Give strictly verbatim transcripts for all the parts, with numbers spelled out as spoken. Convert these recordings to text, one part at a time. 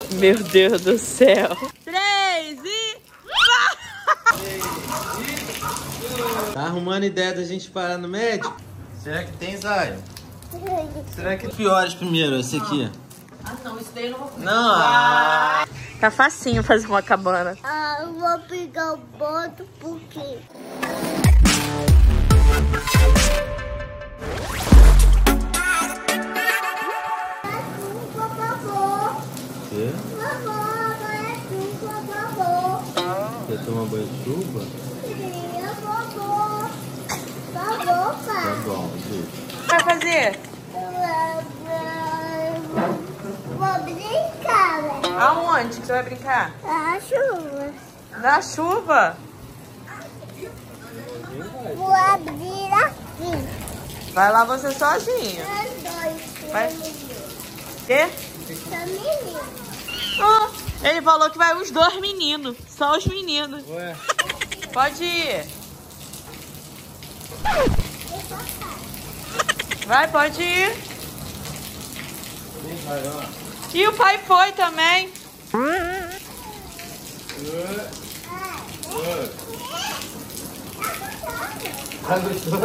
Meu Deus do céu. Três e... Tá arrumando ideia da gente parar no médico? Será que tem, Zaio? Será que piores primeiro, esse aqui? Ah, não, isso daí eu não vou fazer. Não, ah. Tá facinho fazer uma cabana. Ah, eu vou pegar o boto porque... Quê? Quer tomar banho de chuva? Tá bom, gente. Vai fazer? Vou brincar, né? Aonde que você vai brincar? Na chuva. Na chuva? Vou abrir aqui. Vai lá você sozinho. Os dois. Vai. Quê? São meninos. Ah, ele falou que vai os dois meninos. Só os meninos. Ué? Pode ir. Vai, pode ir. Vem, vai, ó. E o pai foi também. Tá gostoso?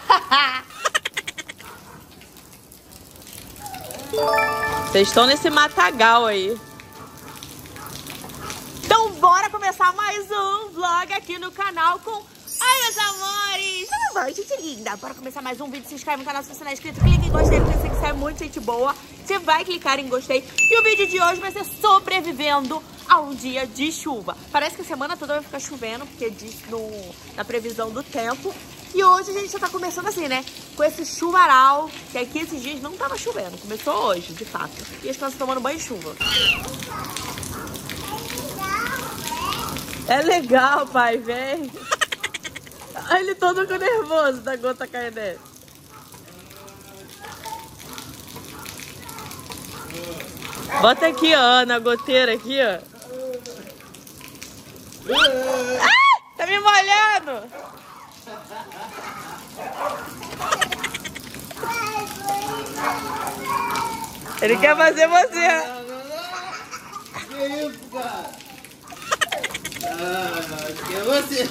Vocês estão nesse matagal aí. Então bora começar mais um vlog aqui no canal com... Ai, meus amores! Tudo bom, gente linda? Bora começar mais um vídeo. Se inscreve no canal se você não é inscrito. Clique em gostei, porque você que é muito gente boa. Você vai clicar em gostei. E o vídeo de hoje vai ser sobrevivendo a um dia de chuva. Parece que a semana toda vai ficar chovendo, porque diz no, na previsão do tempo. E hoje a gente já tá começando assim, né? Com esse chuvaral, que aqui esses dias não tava chovendo. Começou hoje, de fato. E as crianças tomando banho de chuva. É legal, pai, vem. Ele todo com nervoso da gota caindo nele. Bota aqui, ó, na goteira aqui, ó. Ah, tá me molhando. Ele quer fazer você. Não, não, não. Que isso, cara? Ah, que é você.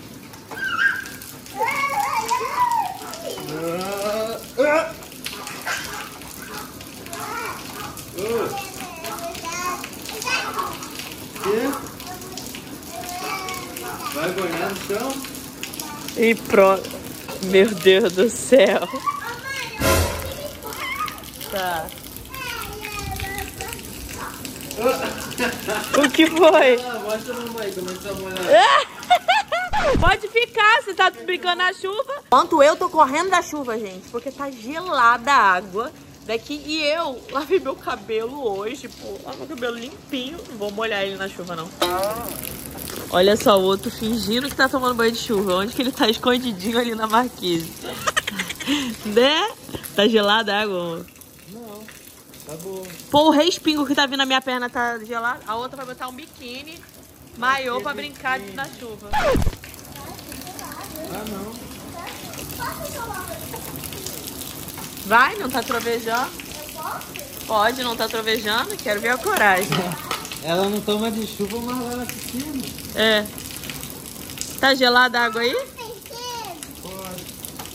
Vai banhar no chão? E pronto. Meu Deus do céu. Tá. O que foi? Ah, mostra a mamãe como é que tá molhando. Pode ficar, você tá brincando na chuva. Enquanto eu tô correndo da chuva, gente, porque tá gelada a água daqui. E eu lavei meu cabelo hoje, pô. Lavei meu cabelo limpinho. Não vou molhar ele na chuva, não. Olha só, o outro fingindo que tá tomando banho de chuva. Onde que ele tá escondidinho ali na marquise? Né? Tá gelada a água? Não, tá bom. Pô, o respingo que tá vindo na minha perna tá gelado. A outra vai botar um biquíni, maiô pra brincar na chuva. Ah, não. Vai, não tá trovejando? Pode, não tá trovejando? Quero ver a coragem. Ela não toma de chuva, mas lá na piscina. É. Tá gelada a água aí? Pode.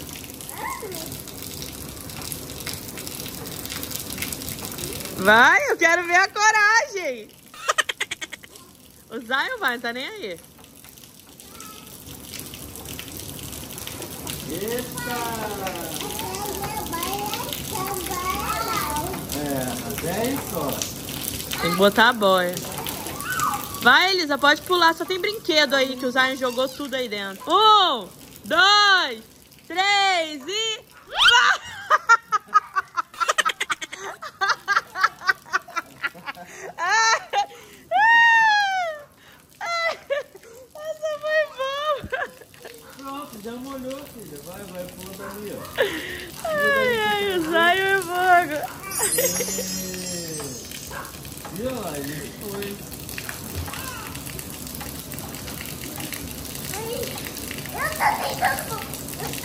Vai, eu quero ver a coragem. O Zion vai, não tá nem aí. Eita! É, até só. Tem que botar a boia. Vai, Elisa, pode pular. Só tem brinquedo aí que o Zion jogou tudo aí dentro. Um, dois, três e... Essa foi boa. Pronto, já molhou, filha. Vai, vai, pula dali, ó. Ai, ai, o Zion é fogo. E olha lá, ele foi. Eu tô tentando... Eu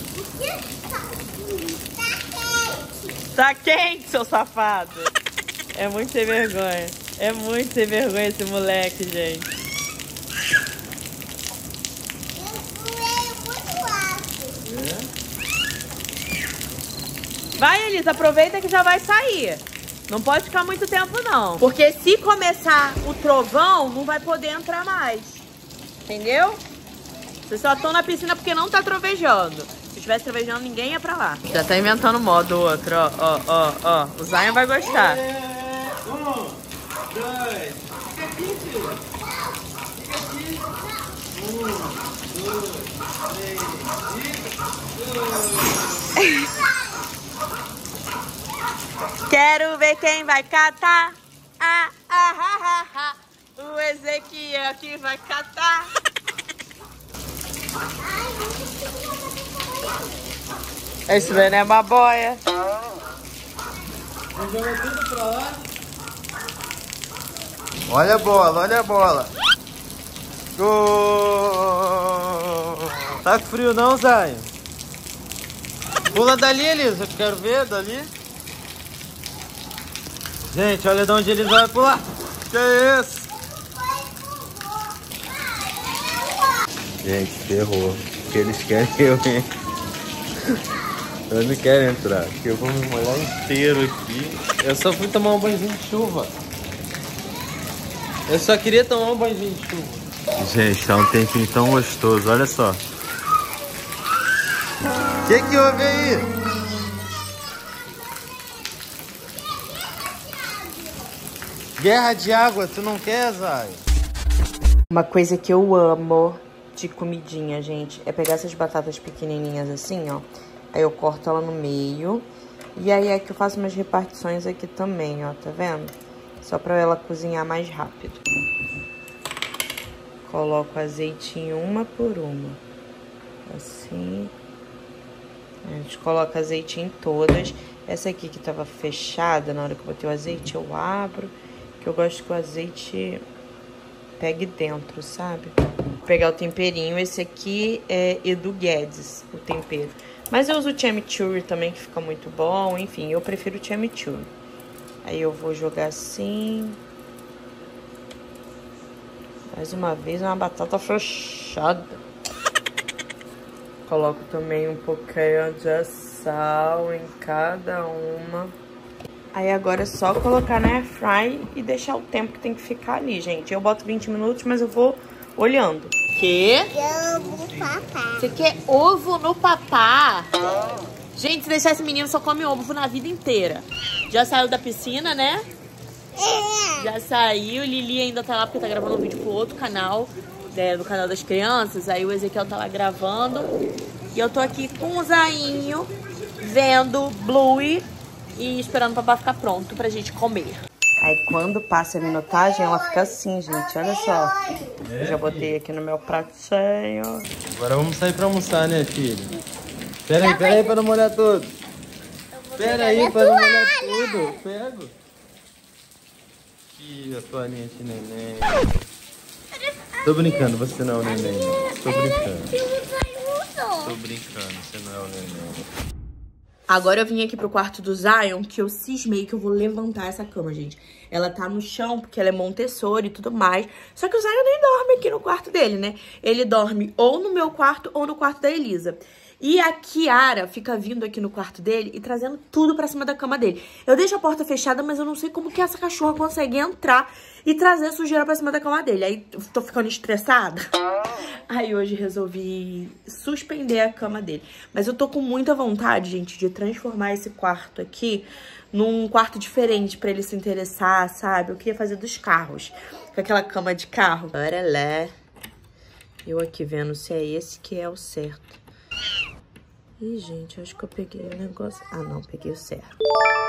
tô... Tá quente, seu safado. É muito sem vergonha. É muito sem vergonha esse moleque, gente. Vai, Elisa, aproveita que já vai sair. Não pode ficar muito tempo, não. Porque se começar o trovão, não vai poder entrar mais. Entendeu? Vocês só estão na piscina porque não tá trovejando. Se estivesse trovejando, ninguém ia pra lá. Já tá inventando modo outro, ó, ó, ó, ó. O Zion vai gostar. É, um, dois, fica aqui, filho. Fica aqui. Um, dois, três e dois. Quero ver quem vai catar. Ah, ah, ah, ah, ah. O Ezequiel que vai catar. Esse daí não é uma boia. Jogou tudo pra lá. Olha a bola, olha a bola. Gol! Tá com frio não, Zion? Pula dali, Elisa. Eu quero ver dali. Gente, olha de onde eles vão pular. Que é isso? Gente, ferrou. Porque eles querem eu entrar. Eles não querem entrar. Porque eu vou me molhar inteiro aqui. Eu só fui tomar um banhozinho de chuva. Eu só queria tomar um banhozinho de chuva. Gente, tá um tempinho tão gostoso. Olha só. O que que houve aí? Guerra de água, tu não quer, Zay? Uma coisa que eu amo de comidinha, gente, é pegar essas batatas pequenininhas assim, ó. Aí eu corto ela no meio. E aí é que eu faço umas repartições aqui também, ó, tá vendo? Só pra ela cozinhar mais rápido. Coloco azeite em uma por uma. Assim. A gente coloca azeite em todas. Essa aqui que tava fechada, na hora que eu botei o azeite, eu abro. Que eu gosto que o azeite pegue dentro, sabe? Vou pegar o temperinho. Esse aqui é Edu Guedes, o tempero. Mas eu uso o chimichurri também, que fica muito bom. Enfim, eu prefiro o chimichurri. Aí eu vou jogar assim. Mais uma vez, uma batata fechada. Coloco também um pouquinho de sal em cada uma. Aí agora é só colocar na airfry e deixar o tempo que tem que ficar ali, gente. Eu boto vinte minutos, mas eu vou olhando. Que? Ovo no papá. Você quer ovo no papá? Gente, se deixar esse menino só come ovo na vida inteira. Já saiu da piscina, né? É. Já saiu. Lili ainda tá lá porque tá gravando um vídeo pro outro canal, né, do canal das crianças. Aí o Ezequiel tá lá gravando. E eu tô aqui com o Zainho, vendo Bluey e esperando o papai ficar pronto pra gente comer. Aí quando passa a minutagem, ela fica assim, gente. Olha só. Eu já botei aqui no meu pratinho. Agora vamos sair pra almoçar, né, filho? Pera aí, pera aí pra não molhar tudo. Pera aí pra não molhar tudo. Pego. Aqui, a toalhinha de neném. Tô brincando, você não é o neném. Tô brincando. Tô brincando, você não é o neném. Agora eu vim aqui pro quarto do Zion, que eu cismei que eu vou levantar essa cama, gente. Ela tá no chão, porque ela é Montessori e tudo mais. Só que o Zion nem dorme aqui no quarto dele, né? Ele dorme ou no meu quarto ou no quarto da Elisa. E a Kiara fica vindo aqui no quarto dele e trazendo tudo pra cima da cama dele. Eu deixo a porta fechada, mas eu não sei como que essa cachorra consegue entrar e trazer sujeira pra cima da cama dele. Aí eu tô ficando estressada. Aí hoje resolvi suspender a cama dele. Mas eu tô com muita vontade, gente, de transformar esse quarto aqui num quarto diferente pra ele se interessar, sabe? Eu queria fazer dos carros, com aquela cama de carro. Bora lá. Eu aqui vendo se é esse que é o certo. Ih, gente, acho que eu peguei o negócio... Ah, não, peguei o certo.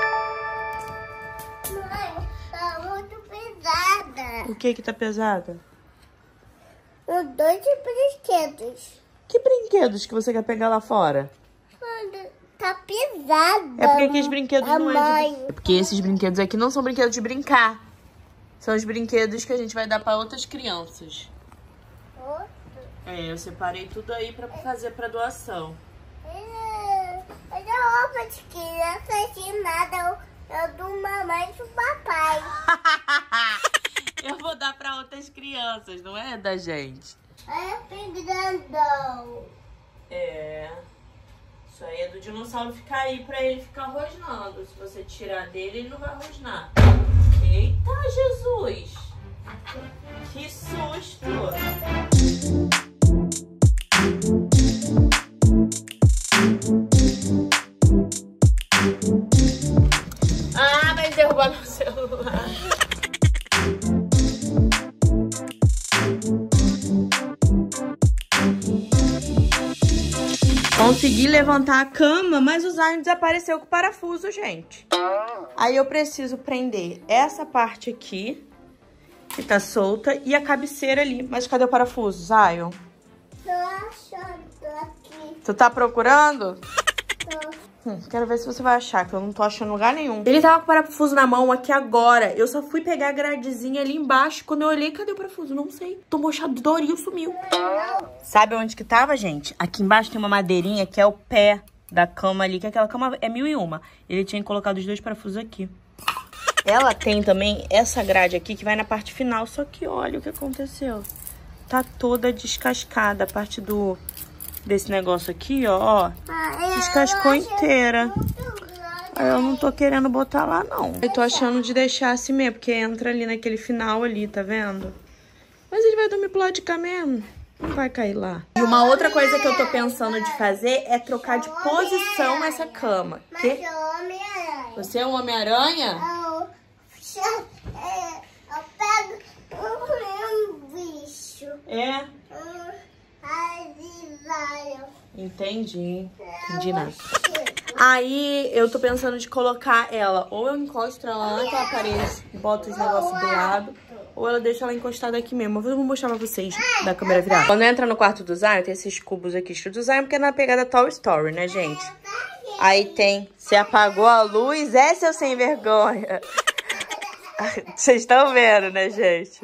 Mãe, tá muito pesada. O que que tá pesada? Os dois brinquedos. Que brinquedos que você quer pegar lá fora? Tá pesada. É porque aqueles brinquedos a não mãe. é de... É porque esses brinquedos aqui não são brinquedos de brincar. São os brinquedos que a gente vai dar pra outras crianças. Outro? É, eu separei tudo aí pra fazer pra doação. É, mas a roupa de criança assim nada Eu dou mamãe e o papai. Eu vou dar pra outras crianças, não é da gente. Aí eu fico grandão. É. Isso aí é do dinossauro ficar aí pra ele ficar rosnando. Se você tirar dele, ele não vai rosnar. Eita, Jesus! Que susto! Ah, vai derrubar meu celular. Consegui levantar a cama, mas o Zion desapareceu com o parafuso, gente. Aí eu preciso prender essa parte aqui, que tá solta, e a cabeceira ali. Mas cadê o parafuso, Zion? Tô achando, tô aqui. Tu tá procurando? Tô. Hum, quero ver se você vai achar, que eu não tô achando lugar nenhum. Ele tava com o parafuso na mão aqui agora. Eu só fui pegar a gradezinha ali embaixo. Quando eu olhei, cadê o parafuso? Não sei. Tomou chá de Doril, sumiu. Sabe onde que tava, gente? Aqui embaixo tem uma madeirinha que é o pé da cama ali, que aquela cama é mil e uma. Ele tinha colocado os dois parafusos aqui. Ela tem também essa grade aqui que vai na parte final. Só que olha o que aconteceu. Tá toda descascada. A parte do... desse negócio aqui, ó, ó, descascou inteira. Aí eu não tô querendo botar lá, não. Eu tô achando de deixar assim mesmo, porque entra ali naquele final ali, tá vendo? Mas ele vai dormir pro lado de cá mesmo. Não vai cair lá. E uma outra coisa que eu tô pensando de fazer é trocar de posição essa cama. Que? Mas eu Homem-Aranha. Você é um Homem-Aranha? Eu, eu pego um, um bicho. É. Um Ai, Entendi. Entendi nada. Aí eu tô pensando de colocar ela, ou eu encosto ela naquela parede, boto os negócios do lado, ou ela deixa ela encostada aqui mesmo. Eu vou mostrar pra vocês da câmera virada. Quando entra no quarto do Zion, tem esses cubos aqui, estilo do Zion, porque é na pegada Toy Story, né, gente? Aí tem, você apagou a luz, é seu sem vergonha. Vocês estão vendo, né, gente?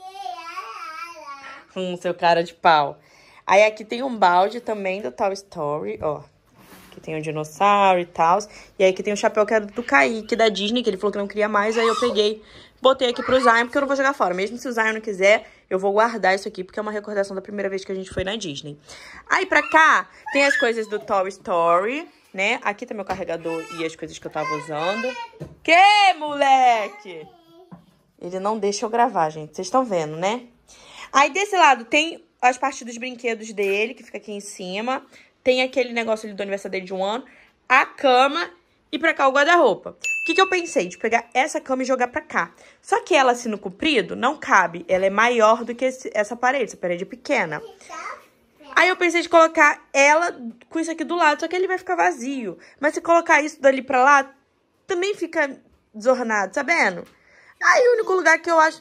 Hum, seu cara de pau. Aí aqui tem um balde também do Toy Story, ó. Aqui tem um dinossauro e tal. E aí aqui tem o chapéu que era do Kaique, da Disney, que ele falou que não queria mais. Aí eu peguei, botei aqui pro Zion, porque eu não vou jogar fora. Mesmo se o Zion não quiser, eu vou guardar isso aqui, porque é uma recordação da primeira vez que a gente foi na Disney. Aí pra cá, tem as coisas do Toy Story, né? Aqui tá meu carregador e as coisas que eu tava usando. Que, moleque? Ele não deixa eu gravar, gente. Vocês estão vendo, né? Aí desse lado tem as partes dos brinquedos dele, que fica aqui em cima. Tem aquele negócio ali do aniversário dele de um ano. A cama e pra cá o guarda-roupa. O que que eu pensei? De pegar essa cama e jogar pra cá. Só que ela, assim, no comprido, não cabe. Ela é maior do que esse, essa parede. Essa parede é pequena. Aí eu pensei de colocar ela com isso aqui do lado. Só que ele vai ficar vazio. Mas se colocar isso dali pra lá, também fica desornado, sabendo? Aí o único lugar que eu acho...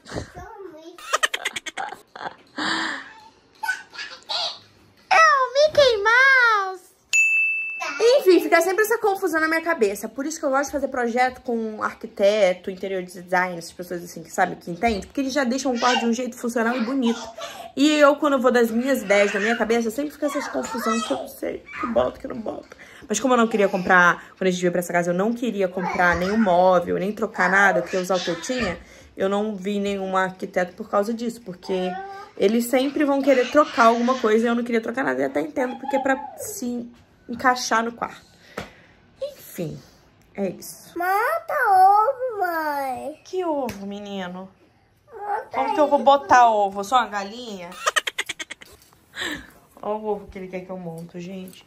Mickey Mouse! Enfim, fica sempre essa confusão na minha cabeça. Por isso que eu gosto de fazer projeto com arquiteto, interior design, essas pessoas assim que sabem, que entendem. Porque eles já deixam o quarto de um jeito funcional e bonito. E eu, quando eu vou das minhas ideias, da minha cabeça, sempre fica essas confusões que eu não sei, que boto, que não boto. Mas como eu não queria comprar, quando a gente veio pra essa casa, eu não queria comprar nenhum móvel, nem trocar nada, eu queria usar o que eu tinha, eu não vi nenhum arquiteto por causa disso, porque... eles sempre vão querer trocar alguma coisa e eu não queria trocar nada. E até entendo, porque é pra se encaixar no quarto. Enfim, é isso. Mata ovo, mãe. Que ovo, menino? Mata Como que eu vou botar ovo? Só uma galinha? Olha o ovo que ele quer que eu monto, gente.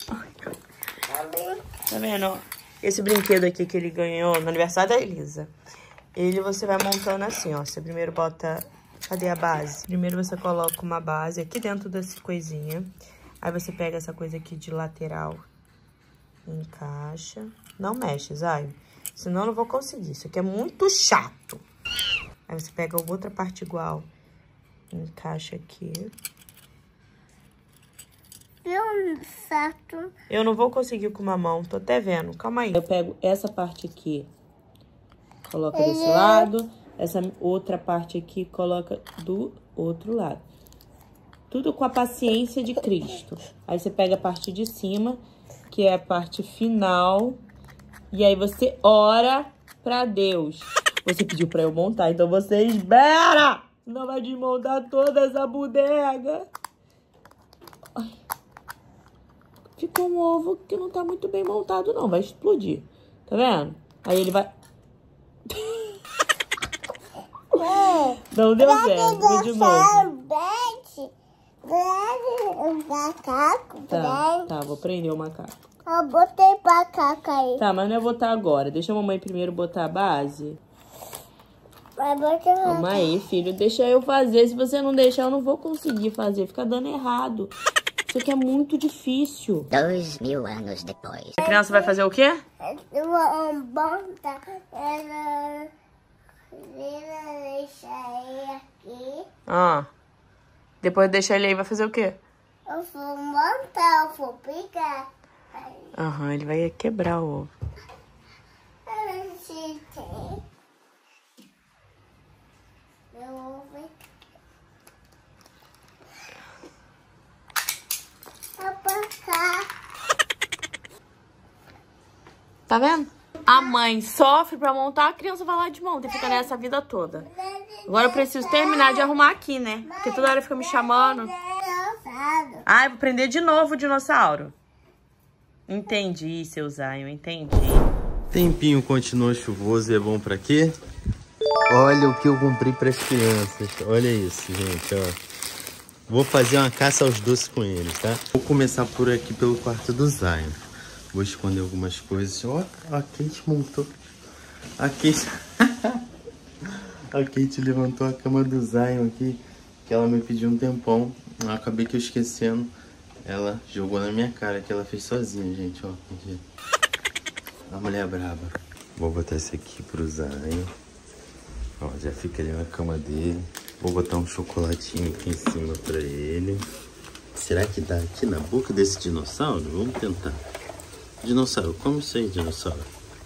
Tá vendo? Ó? Esse brinquedo aqui que ele ganhou no aniversário da Elisa. Ele você vai montando assim, ó. Você primeiro bota... cadê a base? Primeiro você coloca uma base aqui dentro dessa coisinha. Aí você pega essa coisa aqui de lateral. Encaixa. Não mexe, Zion. Senão eu não vou conseguir. Isso aqui é muito chato. Aí você pega a outra parte igual. Encaixa aqui. Deu certo. Eu não vou conseguir com uma mão. Tô até vendo. Calma aí. Eu pego essa parte aqui. Coloca desse lado. Essa outra parte aqui, coloca do outro lado. Tudo com a paciência de Cristo. Aí você pega a parte de cima, que é a parte final. E aí você ora pra Deus. Você pediu pra eu montar, então você espera! Senão vai desmontar toda essa bodega. Ai. Ficou um ovo que não tá muito bem montado, não. Vai explodir. Tá vendo? Aí ele vai... Não deu certo. Vou de novo. O macaco, Tá, tá, vou prender o macaco. Eu botei macaco aí. Tá, mas não é botar agora. Deixa a mamãe primeiro botar a base. Vai botar Calma aí, filho. Deixa eu fazer. Se você não deixar, eu não vou conseguir fazer. Fica dando errado. Isso aqui é muito difícil. Dois mil anos depois. A criança vai fazer o quê? Eu vou botar ela. Deixa ele aqui. Ah. Depois de deixar ele aí, vai fazer o quê? Eu vou montar, eu vou pegar. Aham, ele vai quebrar o ovo. Meu ovo. Tá vendo? A mãe sofre pra montar, a criança vai lá e desmonta e fica nessa vida toda. Agora eu preciso terminar de arrumar aqui, né? Porque toda hora fica me chamando. Ah, eu vou prender de novo o dinossauro. Entendi, seu Zion, entendi. Tempinho continua chuvoso e é bom pra quê? Olha o que eu comprei pras crianças. Olha isso, gente, ó. Vou fazer uma caça aos doces com eles, tá? Vou começar por aqui pelo quarto do Zion. Vou esconder algumas coisas. Ó, a Kate montou. A Kate... a Kate levantou a cama do Zion aqui, que ela me pediu um tempão. Eu acabei que eu esquecendo. Ela jogou na minha cara, que ela fez sozinha, gente, ó. A mulher é braba. Vou botar esse aqui pro Zion. Ó, já fica ali na cama dele. Vou botar um chocolatinho aqui em cima pra ele. Será que dá aqui na boca desse dinossauro? Vamos tentar. Dinossauro, come isso aí, dinossauro.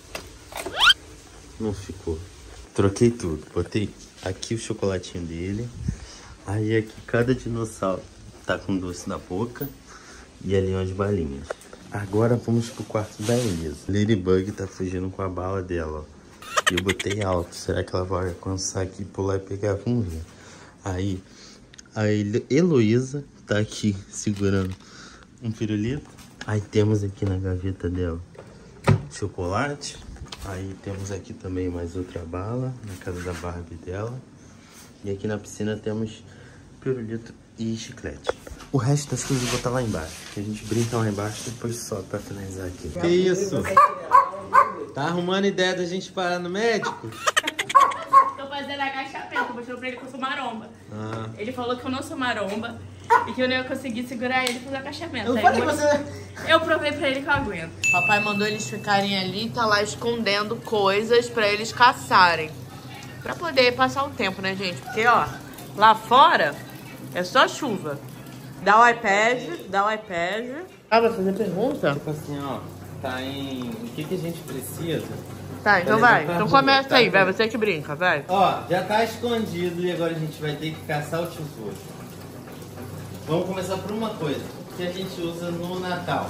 Não ficou. Troquei tudo. Botei aqui o chocolatinho dele. Aí aqui cada dinossauro tá com doce na boca. E ali umas balinhas. Agora vamos pro quarto da Elisa. Ladybug tá fugindo com a bala dela, ó. E eu botei alto. Será que ela vai alcançar aqui e pular e pegar? Vamos ver. Aí, a Heloísa tá aqui segurando um pirulito. Aí temos aqui na gaveta dela chocolate. Aí temos aqui também mais outra bala na casa da Barbie dela. E aqui na piscina temos pirulito e chiclete. O resto das coisas eu vou botar lá embaixo. A gente brinca lá embaixo e depois sobe pra finalizar aqui. Que isso? Tá arrumando ideia da gente parar no médico? Tô fazendo agachamento, mostrou pra ele que eu sou maromba. Ah. Ele falou que eu não sou maromba e que eu não ia conseguir segurar ele pro agachamento. Eu Aí falei eu, que você... eu provei pra ele que eu aguento. Papai mandou eles ficarem ali e tá lá escondendo coisas pra eles caçarem. Pra poder passar o tempo, né, gente? Porque, ó, lá fora é só chuva. Dá o iPad, dá o iPad. Ah, vai fazer pergunta? Tipo assim, ó, tá em... O que que a gente precisa? Tá, então Pra vai. levar pra Então rua, começa tá? aí, vai. Você que brinca, vai. Ó, já tá escondido e agora a gente vai ter que caçar o tesouro. Vamos começar por uma coisa que a gente usa no Natal.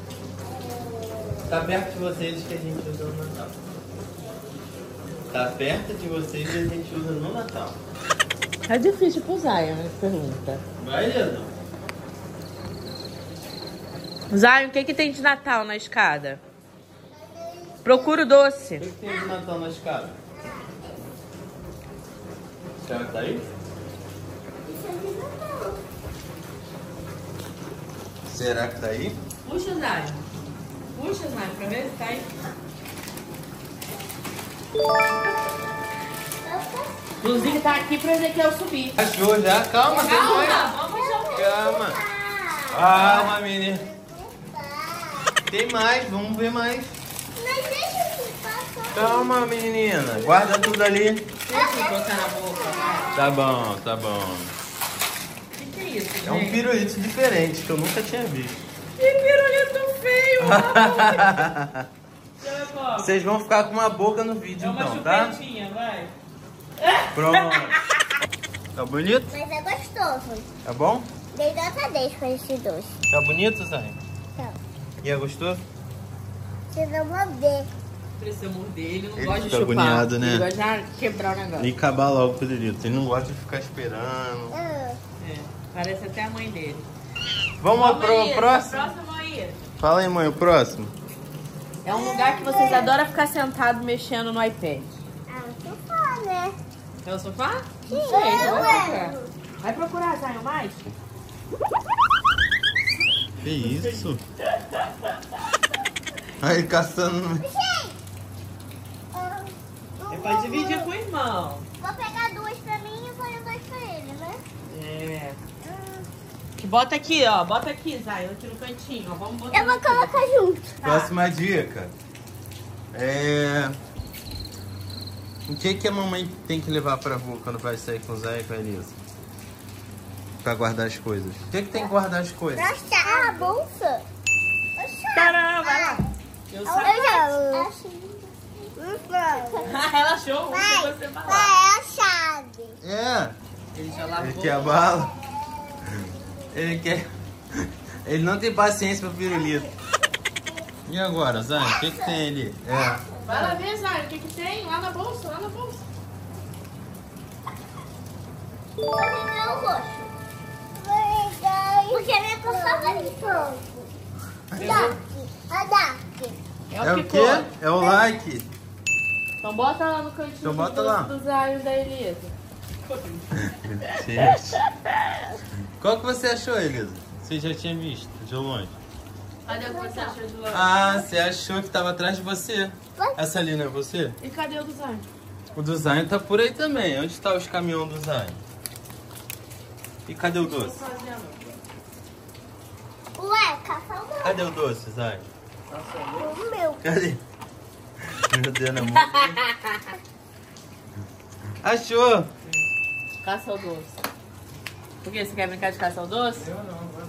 Tá perto de vocês que a gente usa no Natal. Tá perto de vocês e a gente usa no Natal. É difícil pro Zion, né? Pergunta. Vai, Leandro. Zion, o que que tem de Natal na escada? Procura o doce. O que, que tem de Natal na escada? Será que tá aí? Será que tá aí? Puxa, Zion. Puxa, Zion, pra ver se tá aí. Inclusive tá aqui pra Ezequiel subir. Achou já? Calma, tem mais. Calma, vamos achar o quê? Calma. Calma, menina. Tem mais, vamos ver mais. Mas deixa eu passar. Calma, menina. Guarda tudo ali. Deixa eu botar na boca, vai. Tá bom, tá bom. O que, que é isso, gente? É um pirulito diferente que eu nunca tinha visto. Que pirulito feio, mano. Vocês vão ficar com uma boca no vídeo, É uma então, tá? chupetinha, vai. Pronto. Tá bonito? Mas é gostoso. Tá bom? Dei nota dez pra esse doce. Tá bonito, Zay? Tá. E é gostoso? Você não morder. Precisa morder, ele não Ele gosta de fica chupar. agoniado, né? Ele gosta de quebrar o negócio. E acabar logo o pirulito. Ele não gosta de ficar esperando. É, parece até a mãe dele. Vamos Vamos pro aí, próximo? próximo aí. Fala aí, mãe, o próximo. É um lugar que vocês adoram ficar sentado mexendo no iPad. Ah, sofá, né? É o sofá? Sim, Não sei, eu vai procurar. lembro. Vai procurar, Zion, mais? Que isso? Aí, caçando. Você pode dividir com o irmão. Vou pegar duas pra mim e vou levar duas pra ele, né? É. Bota aqui, ó. Bota aqui, Zion, aqui no cantinho. Ó. Vamos botar Eu vou aqui. colocar junto. Próxima dica. É... O que, que a mamãe tem que levar pra rua quando vai sair com o Zé e com a Elisa? Pra guardar as coisas. O que, que tem que guardar as coisas? Ah, a bolsa. Caramba, vai lá. Eu Eu saio. já Ela achou um que Vai, você falar. vai, é a chave. É. Ele já lavou. Ele quer a bala. Ele quer... Ele não tem paciência pra pirulito. E agora, Zé? O que, que tem ali? É. Vai lá ver, Zion, o que que tem? Lá na bolsa, lá na bolsa. Vou pegar o roxo. Porque é minha cor favorita. Dark. A Dark. É É o o que quê? for. É o like. Então bota lá no cantinho Então bota do, lá. do Zion e da Elisa. Gente. Qual que você achou, Elisa? Você já tinha visto, de longe. Cadê o que você achou de longe? Ah, você achou que tava atrás de você. Essa ali não é você? E cadê o do Zion? O do Zion tá por aí também. Onde tá os caminhões do Zion? E cadê o doce? Ué, caça o meu. Cadê o doce, Zion? O meu. Cadê? Meu Deus, na mão. Achou! Caça o doce. Por quê? Você quer brincar de caça ao doce? Eu não, vou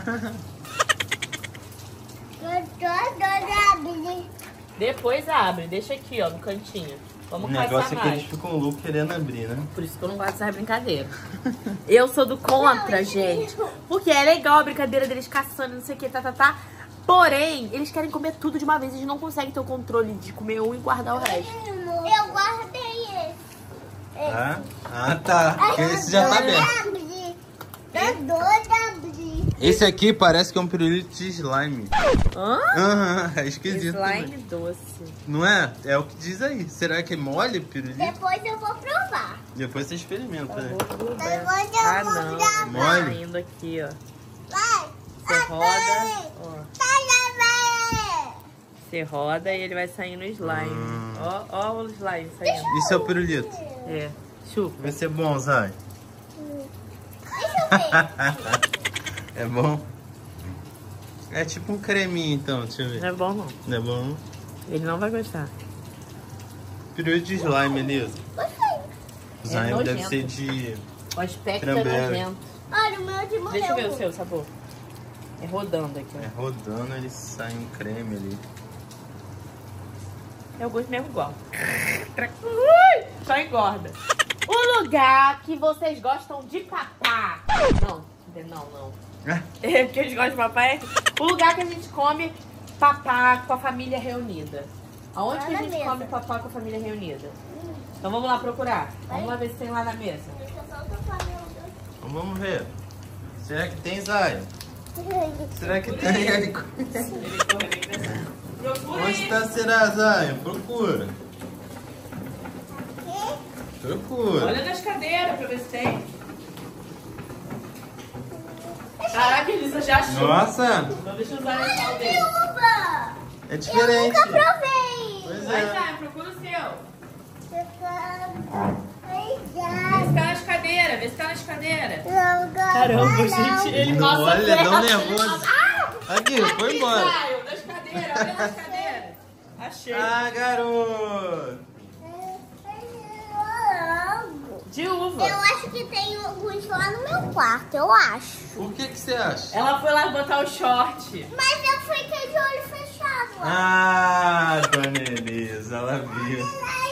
Eu tô doida, abrir. Depois abre, deixa aqui, ó, no cantinho. O Vamos negócio caçar é que mais. eles ficam loucos querendo abrir, né? Por isso que eu não gosto dessas brincadeiras. Eu sou do contra, gente. Porque é legal a brincadeira deles caçando, não sei o que, tá, tá, tá. Porém, eles querem comer tudo de uma vez. Eles não conseguem ter o controle de comer um e guardar o resto. Eu guardei esse. Ah, ah tá. Porque esse já tá aberto. Abrir. Tô doida, abrir. Esse aqui parece que é um pirulito de slime. Hã? Aham, é esquisito Slime também. doce. Não é? É o que diz aí. Será que é mole o pirulito? Depois eu vou provar. Depois você experimenta, né? Depois eu Ah, vou não. provar. Mole? Tá indo aqui, ó. Vai. Você roda, ó. Tá, já Você roda e ele vai saindo o slime. Hum. Ó, ó o slime saindo. Isso é o pirulito. É. Chupa. Vai ser bom, Zay. Deixa eu ver. É bom? É tipo um creminho, então. Deixa eu Não ver. é bom, não. Não é bom? Ele não vai gostar. Pirulito de slime, Elisa. Gostei. O slime nojento. deve ser de... O aspecto Cranberry. é nojento. Olha, o meu de morreu. Deixa eu ver o seu sabor. É rodando aqui, É, ó. rodando, ele sai um creme ali. É o gosto mesmo igual. Ui, só engorda. O lugar que vocês gostam de papar. Não, não, não. É porque eles gostam de papar é o lugar que a gente come papá com a família reunida. Aonde Lá que a na gente mesa. come papá com a família reunida? Então vamos lá procurar. Vamos lá ver se tem lá na mesa. Deixa eu só tocar meu Então vamos ver. Será que tem, Zay? Será que tem? Ele... Procura Onde aí. tá será, Zay? Procura. Procura. Olha nas cadeiras pra ver se tem. Caraca, Elisa já achou. Nossa, Então deixa eu usar o pau dele. uva. é Eu diferente. nunca provei. Pois Vai, é. Zay, procura o seu. Vê Ai, se tá nas cadeiras, vê se tá nas cadeiras. não, Caramba, gente, ele Não, passa olha, perto. tão nervoso. Aqui, foi embora. Caio, nas cadeiras, olha nas cadeiras. Achei. Ah, garoto. De uva. Eu acho que tem alguns lá no meu quarto, eu acho. O que que você acha? Ela foi lá botar o short. Mas eu fiquei de olho fechado lá. Ah, dona Elisa, ela viu.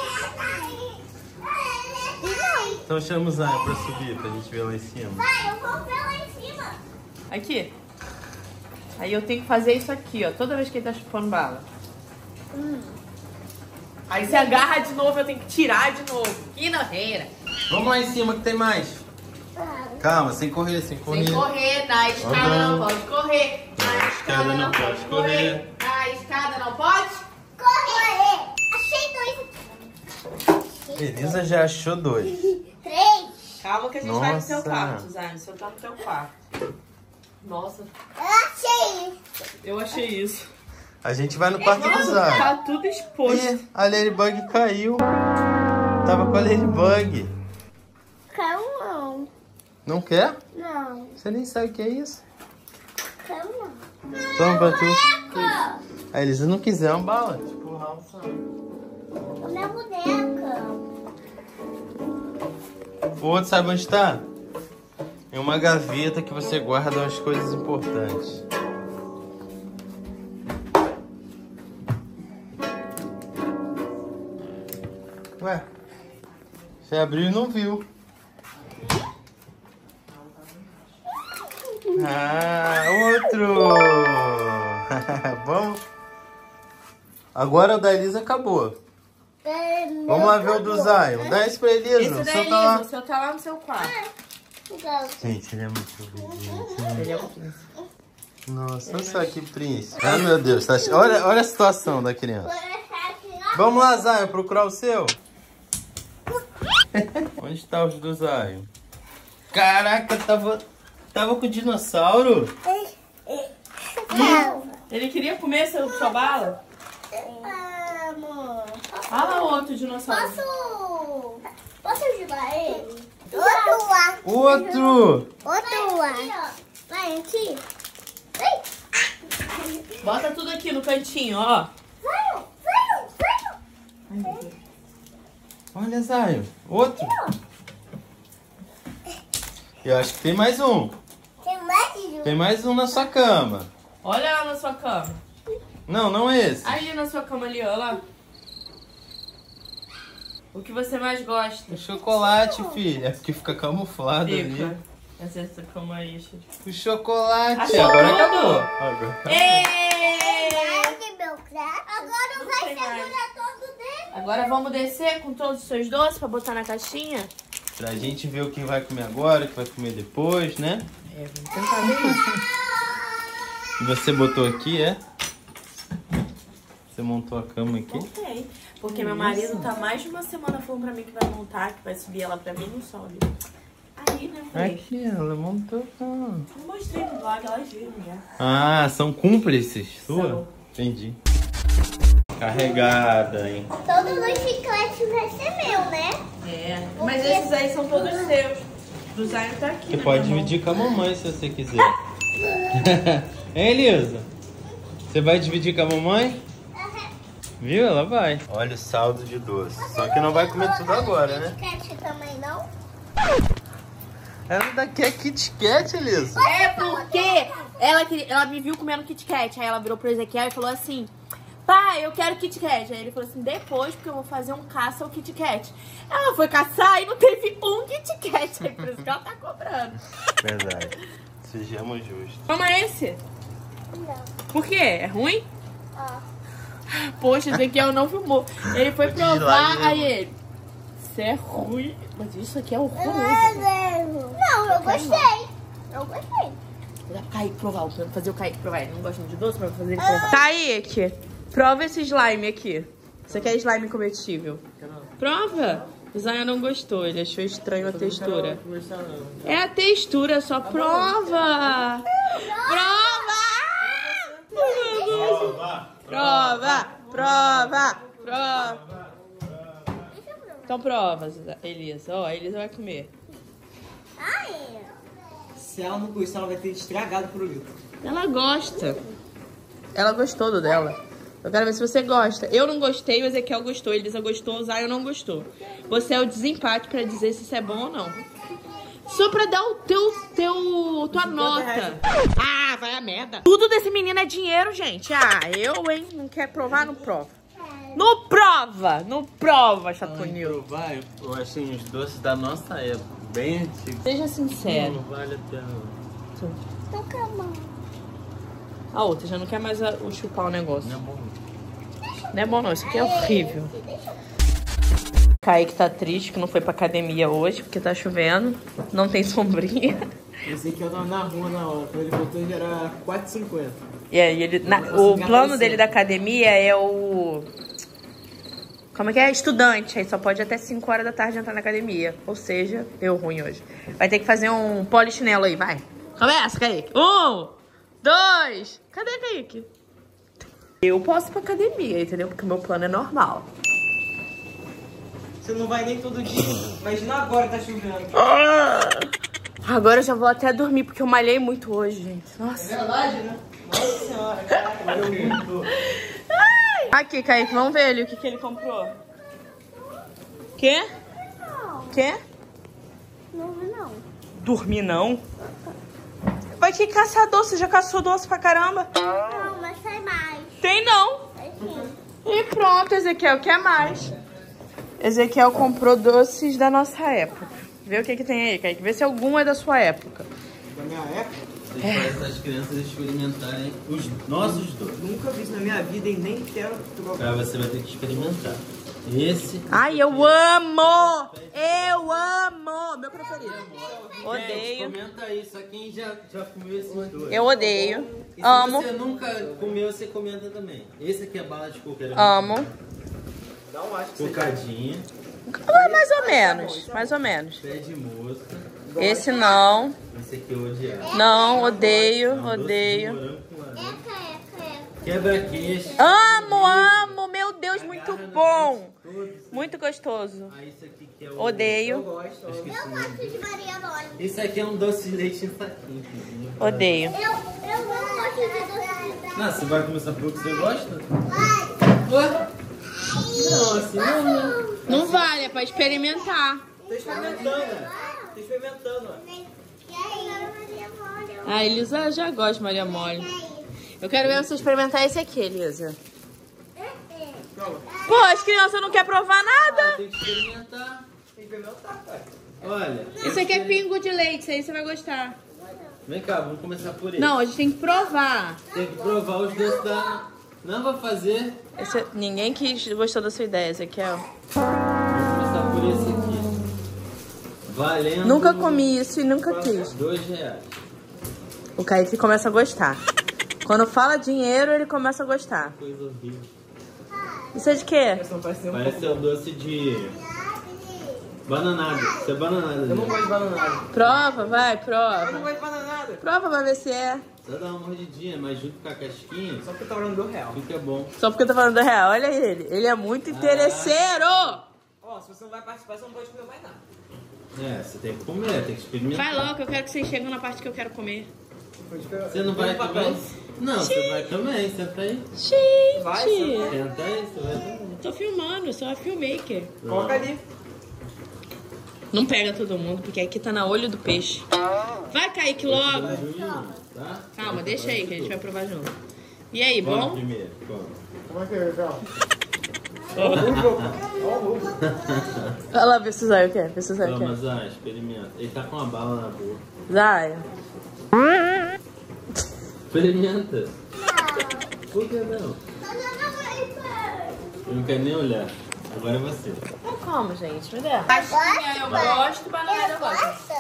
Não, Então chama o Zay pra subir, pra gente ver lá em cima. vai, eu vou ver lá em cima. Aqui. Aí eu tenho que fazer isso aqui, ó. Toda vez que ele tá chupando bala. Aí você agarra de novo, eu tenho que tirar de novo. Que nojeira. Vamos lá em cima que tem mais. Calma, sem correr, sem correr. Sem correr, na escada não pode correr. Na escada não pode correr. Na escada não pode Correr. Achei dois. Elisa já achou dois. Três. Calma que a gente Nossa. vai no seu quarto, Zayn. O seu tá no teu quarto. Nossa, Eu achei. eu achei isso. A gente vai no quarto do Zayn. Tá tudo exposto. Ih, a Ladybug caiu. Tava com a Ladybug. Quero não. Não quer? Não. Você nem sabe o que é isso. Quero não. Toma pra tu. Boneca. A Elisa não quiser uma bala. Tipo, A minha boneca. o outro sabe onde tá? Em uma gaveta que você guarda as coisas importantes. Ué, você abriu e não viu. Ah, outro! Vamos. Agora o da Elisa acabou. É, Vamos lá ver o do Zion. Dá esse pra Elisa. Esse O daí, seu tá lá. o seu tá lá no seu quarto. Então, Gente, ele é muito obediente. Ele é um príncipe. Nossa, olha só que príncipe. Ai, meu Deus. Tá... Olha, olha a situação da criança. vou deixar aqui na Vamos lá, Zion, procurar o seu. Onde tá os do Zion? Caraca, tava, tava com o dinossauro. Ele queria comer seu, sua bala? Amor. Olha lá o outro dinossauro. Posso... Posso ajudar ele? Outro lá. Outro. Outro lá. Vai aqui. Vem. Bota tudo aqui no cantinho, ó. Vai, vai, vai. Ai, meu Deus. Olha, Zion. Outro. Eu acho que tem mais um. Tem mais de um. Tem mais um na sua cama. Olha lá na sua cama. Não, não é esse. Ali na sua cama ali, olha lá. O que você mais gosta? O chocolate, filha. É porque fica camuflado ali. Fica. Essa, essa cama aí, cheia de... O chocolate. Achou Agora tudo? acabou. Agora. Êêêê! Ai, meu crack. Agora vai tem mais. segurar todo dele. Agora vamos descer com todos os seus doces pra botar na caixinha? Pra gente ver o que vai comer agora, o que vai comer depois, né? É, vamos tentar ver isso. E você botou aqui, é? Você montou a cama aqui? Ok. Porque meu marido tá mais de uma semana falando pra mim que vai montar, que vai subir ela pra mim, não sobe. Aí, né, eu falei, Aqui, ela montou a cama. eu mostrei no vlog, elas viram já. Ah, são cúmplices sua? São. Entendi. Carregada, hein? Todos os chicletes vai ser meu, né? É, mas esses aí são todos seus. Do Zion tá aqui, Você né, pode meu irmão? dividir com a mamãe se você quiser. Hein, Elisa? Você vai dividir com a mamãe? Viu? Ela vai. Olha o saldo de doce. Só que não vai comer tudo agora, né? Kit Kat também não? Ela daqui é Kit Kat, Elisa. É porque ela, queria, ela me viu comendo Kit Kat. Aí ela virou pro Ezequiel e falou assim: pai, eu quero Kit Kat. Aí ele falou assim: depois, porque eu vou fazer um caça ao Kit Kat. Ela foi caçar e não teve um Kit Kat. Aí por isso que ela tá cobrando. Verdade. Sejamos justos. Toma esse. Não. Por quê? É ruim? Ó. Poxa, Ezequiel não filmou. Ele foi Vou te lá, provar, né, aí mano? ele. Isso é ruim. Mas isso aqui é horroroso. Não, eu gostei. Eu gostei. Vou dar pro Kaique provar, pra fazer o Kaique provar. Ele não gosta muito de doce, pra fazer ele provar. Kaique, prova esse slime aqui. Você quer slime comestível? Prova. O Zion não gostou, ele achou estranho a textura. É a textura, só prova. Prova! Prova, prova, prova. Então prova, Elisa. Ó, a Elisa vai comer. Ai. Se ela não gostar, ela vai ter estragado pro livro. Ela gosta. Ela gostou do dela. Eu quero ver se você gosta. Eu não gostei, o Ezequiel gostou, a Elisa gostou, o Zion não gostou. Você é o desempate pra dizer se isso é bom ou não. Só pra dar o teu, teu, tua nota. Ah, vai a merda. Tudo desse menino é dinheiro, gente. Ah, eu, hein? Não quer provar, não prova. Não prova! Não prova, Chapunil. Vai, eu achei os doces da nossa época. Bem antigos. Seja sincero. Não vale a pena. Toca a mão. A outra já não quer mais a- o chupar o negócio. Não é bom. Deixa Não é bom não, isso aqui é horrível. Kaique tá triste que não foi pra academia hoje, porque tá chovendo. Não tem sombrinha. Esse aqui eu tava na rua na hora. Quando ele voltou já era quatro e cinquenta. E aí, ele, na, o plano dele da academia é o... Como é que é? Estudante. Aí só pode até cinco horas da tarde entrar na academia. Ou seja, deu ruim hoje. Vai ter que fazer um polichinelo aí, vai. Começa, Kaique. Um, dois. Cadê Kaique? Eu posso ir pra academia, entendeu? Porque o meu plano é normal. Você não vai nem todo dia. Imagina agora que tá chovendo. Agora eu já vou até dormir, porque eu malhei muito hoje, gente. Nossa. É verdade, né? Nossa senhora, caralho. Eu muito. Aqui, Kaique, vamos ver ali o que, que ele comprou. Quê? Quê? Não vi não. Dormir não? Vai que caçar doce, já caçou doce pra caramba? Não, mas sai mais. Tem não. Assim. E pronto, Ezequiel, quer mais? Ezequiel comprou doces da nossa época. Vê o que que tem aí, Kaique. Vê se algum é da sua época. Da minha época, Deixa essas crianças experimentarem os nossos doces. nunca vi isso na minha vida e nem quero provar. Aí você vai ter que experimentar. Esse... Ai, eu amo! Eu amo! Meu preferido. Gente, Odeio. comenta aí, só quem já, já comeu esses dois. Eu odeio. E se Amo. você nunca comeu, você comenta também. Esse aqui é bala de coco. Amo. Dá um acho que você Cocadinha, Ah, mais ou menos. Mais ou menos. pé de moça. Esse não. Esse aqui eu odiava. Não, odeio, É um doce de odeio. morango com laranja. Eca, eca, eca. Quebra-queixo. Amo, amo, meu Deus, muito bom. Todos. Muito gostoso. Aí isso aqui que é o... Odeio, gosta. Acho que Eu esse gosto de Maria Mole. Esse aqui é um doce de leite em saquinho. filhinho. odeio. Eu, eu não gosto de doce. Não, você vai começar pelo que você gosta? Vai. Ué? Não, assim não, né? Não vale, é pra experimentar. Tô experimentando, né? Tô experimentando, ó. E aí? Maria Mole. A Elisa já gosta de Maria Mole. Eu quero ver você experimentar esse aqui, Elisa. Pô, as crianças não querem provar Ah, nada. tem que experimentar. Tem que experimentar, cara. Olha. Isso aqui é pingo de leite, isso aí você vai gostar. Vem cá, vamos começar por ele. Não, a gente tem que provar. Tem que provar os doces da... Não vai fazer. Esse- ninguém quis, gostou da sua ideia, Ezequiel. Vamos começar por esse aqui. Valendo... Nunca comi isso e nunca quis. Dois reais. O Kaique começa a gostar. Quando fala dinheiro, ele começa a gostar. Coisa horrível. Isso é de quê? Não parece ser um Parece pouco. um doce de... Bananada. Isso é bananada. Eu não né? gosto de bananada. Prova, vai, Eu não prova. gosto de bananada. Prova pra ver se é. Só dá uma mordidinha, mas junto com a casquinha, Só porque tá falando do real. fica bom. Só porque eu tô falando do real. Olha ele. Ele é muito interesseiro. Ó, se você não vai participar, você não pode comer mais nada. É, você tem que comer, tem que experimentar. Vai logo, eu quero que vocês cheguem na parte que eu quero comer. Você não vai também? Não, você vai também, senta aí. Gente, Vai, senta Senta aí, você vai também. tô filmando, eu sou a filmmaker. Coloca ali. Não pega todo mundo, porque aqui tá na olho do peixe. Vai, Kaique, logo. Tá? Calma, deixa aí que a gente vai provar junto. E aí, Come bom? primeiro, come. Como é que é, João? Ó o Hugo. Olha lá, vê se o Zóio quer, vê se o Zóio Toma, quer. Zay, experimenta. Ele tá com uma bala na boca. Zóio. Experimenta. Por que não? Eu não quero nem olhar. Agora é você. Eu como, gente, me dê. Casquinha eu gosto, banana eu gosto.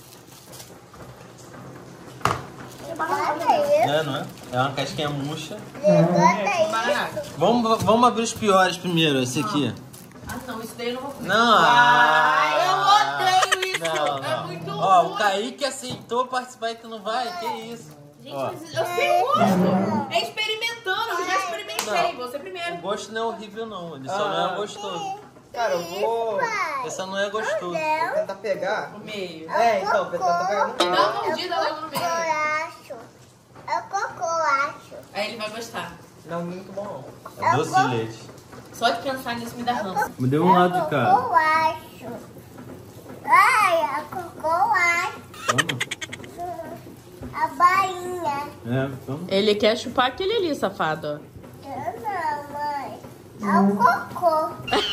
É, não é? É uma casquinha murcha. Banana. Vamos, vamos abrir os piores primeiro, esse aqui. Ah, não, isso daí eu não vou comer. Não, Ah, eu ah, odeio isso. Não, É não. muito Ó, ruim. o Kaique aceitou participar e tu não vai? Que isso? Gente, Ó, mas eu sei o gosto. É experimentando, eu já experimentei. Não. Você o primeiro. gosto não é horrível não, ele só não é gostoso. Cara, eu vou Ele só não é gostoso. tentar pegar. No meio. É, então, vou tentar pegar no meio. Dá uma mordida logo no meio. Cocolacho. É cocolacho. Aí ele vai gostar. Não, muito bom não. É doce de leite. Só de pensar nisso me dá ranço. Me deu um lado de cada. Cocolacho. Ai, é cocolacho. Toma. A bainha. É, toma. Ele quer chupar aquele ali, safado. Eu não, mãe. É o cocô.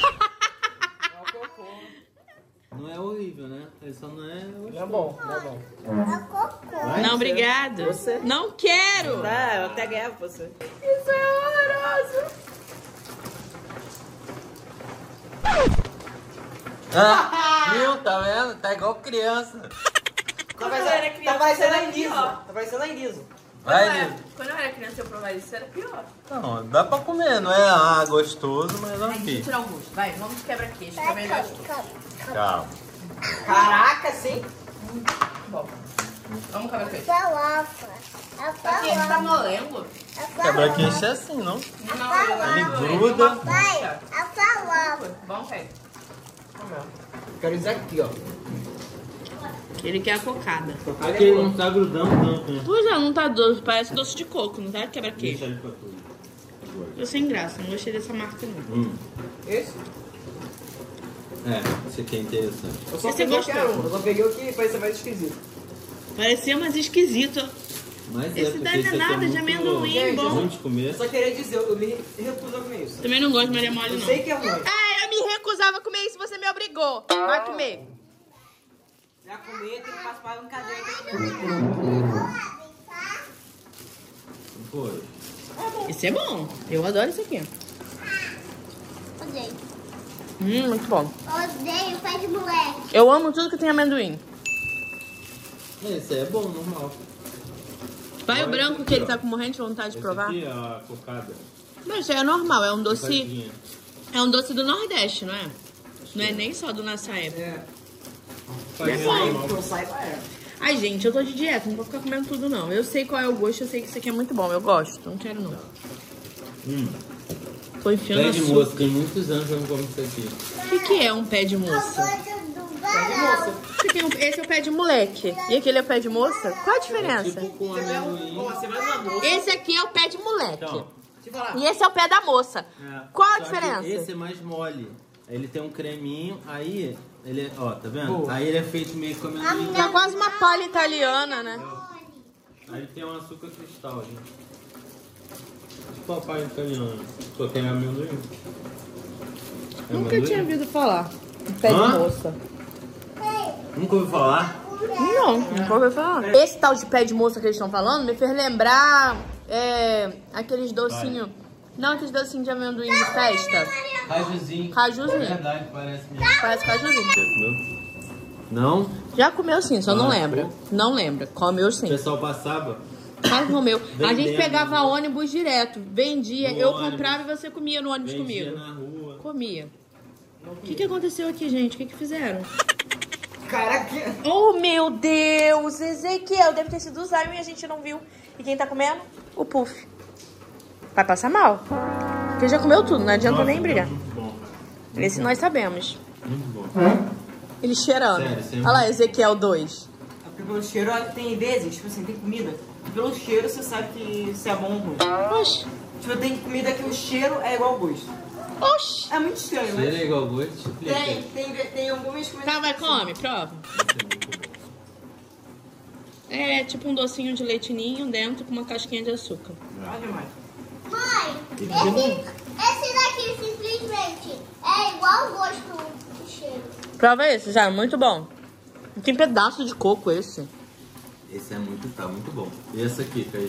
Não é horrível, né? Ele só não é gostoso. Não é bom, não é bom. É cocô. Vai, Não, obrigado. Você? Não quero. Tá, eu até ganhava você. Isso é horroroso. Ah, viu? Tá vendo? Tá igual criança. Tá parecendo, tá parecendo a Elisa. Tá parecendo a Elisa. Vai, quando, eu era, Liso. quando eu era criança e eu provava isso, era pior. Não, dá pra comer, não é ah, gostoso, mas não Ai, deixa eu fica. tirar o gosto. Vai, vamos de quebra-queixo, que é Vai, melhor. come, come, come. Calma. Caraca, sim. Bom, vamos quebra-queixo. Farofa. A Aqui, você tá farofa. molendo? A Quebra-queixo é assim, não? Não, Ele gruda. Vai, a farofa. Vamos, pega. Quero dizer aqui, ó. Ele quer a cocada. Aqui ele não tá grudando tanto, né? Pois é, não tá doce, parece doce de coco, não tá Deixa quebra-queixo. ele pra tudo. Eu sem graça, não gostei dessa marca não. Hum. Esse? É, isso aqui é interessante. Eu só Esse peguei é o que era um. Eu só peguei o que parecia mais esquisito. Parecia mais esquisito. Mas Esse porque daí não é aqui nada de muito- amendoim, Gente, bom. ruim de comer. Eu só queria dizer, eu me recuso a comer isso. Também não gosto de Maria Mole Eu não. sei que é ruim. Ah, eu me recusava a comer isso, você me obrigou. Vai comer. Já comer, tem que participar de um cadeia aqui. Pô, Esse é bom. Eu adoro esse aqui. Odeio. Hum, muito bom. Odeio pé de moleque. Eu amo tudo que tem amendoim. esse é bom, normal. Vai o Olha branco esse que aqui, ele ó. tá com morrente de vontade de Esse provar. aqui é a cocada. Mas isso aí é normal, é um doce. Cocadinha. É um doce do Nordeste, não é? Não é nem só do nossa época. É. Faz bom. normal. Que eu saiba é. Ai, gente, eu tô de dieta, não vou ficar comendo tudo, não. Eu sei qual é o gosto, eu sei que isso aqui é muito bom, eu gosto. Não quero, não. Hum. Tô enfiando Pé de açúcar. moça, tem muitos anos que eu não como isso aqui. O que, que é um pé de moça? Eu gosto do varal. Esse aqui é um- Esse é o pé de moleque. E aquele é o pé de moça? Qual a diferença? Tipo com amendoim. Ó, você vai numa moça. Esse aqui é o pé de moleque. Então, Deixa eu falar. E esse é o pé da moça. é. Qual a Só que diferença? Esse é mais mole. Ele tem um creminho, aí ele é, ó, tá vendo? Boa. Aí ele é feito meio com amendoim. Tá quase uma palha italiana, né? Aí ele tem um açúcar cristal, gente. Tipo a palha italiana. Só tem amendoim. É Nunca amendoim? tinha ouvido falar. Um pé Hã? de moça. Nunca ouviu falar? Não, nunca ouvi falar. Esse tal de pé de moça que eles estão falando me fez lembrar é, aqueles docinhos. Não, aqueles docinhos de amendoim de festa. Cajuzinho. Cajuzinho. É verdade, parece mesmo. Parece cajuzinho. Já comeu? Não? Já comeu sim, só não Ah, lembra. Não lembra. Comeu O sim. pessoal passava. Quase comeu. A gente Vendendo. pegava ônibus direto. Vendia, No eu ônibus. comprava e você comia no ônibus Vendia comigo. na rua. Comia. O que, que aconteceu aqui, gente? O que, que fizeram? Caraca. Oh, meu Deus! Ezequiel, deve ter sido o Zion e a gente não viu. E quem tá comendo? O Puff. Vai passar mal. Porque já comeu tudo, não adianta Nossa, nem brigar. é muito bom, cara. Esse nós sabemos. Muito bom. Ele cheirando. Sério, sério. Olha lá, Ezequiel dois. É porque pelo cheiro tem vezes, tipo assim, tem comida. que Pelo cheiro você sabe que se é bom ou ruim. Oxi. Tipo, tem comida que o cheiro é igual ao gosto. Oxi. É muito estranho, Cheiro né? é igual gosto, explica. Tem, tem, tem algumas comidas. Tá, vai, que come, prova. É tipo um docinho de leite ninho dentro com uma casquinha de açúcar. Olha demais. Mãe, esse, esse daqui simplesmente é igual o gosto do cheiro. Prova esse, já, muito bom. Tem pedaço de coco esse. Esse é muito, tá muito bom. E essa aqui, Caí?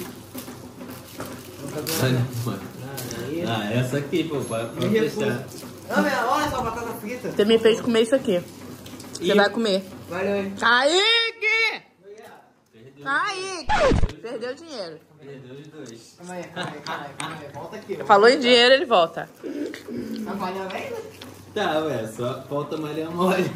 Olha, mano. Ah, essa aqui, pô, pra, pra Me testar. recuso. Não, minha, olha só, batata frita. Você me fez comer isso aqui. Você E- vai comer. Valeu aí. Kaique! Perdeu, Kaique! Perdeu dinheiro. perdeu os dois. Calma aí, calma aí, calma aí, calma aí. Volta aqui. ó. Falou em dinheiro, ele volta. Tá falhando ainda? Tá, ué, só falta Maria Mole.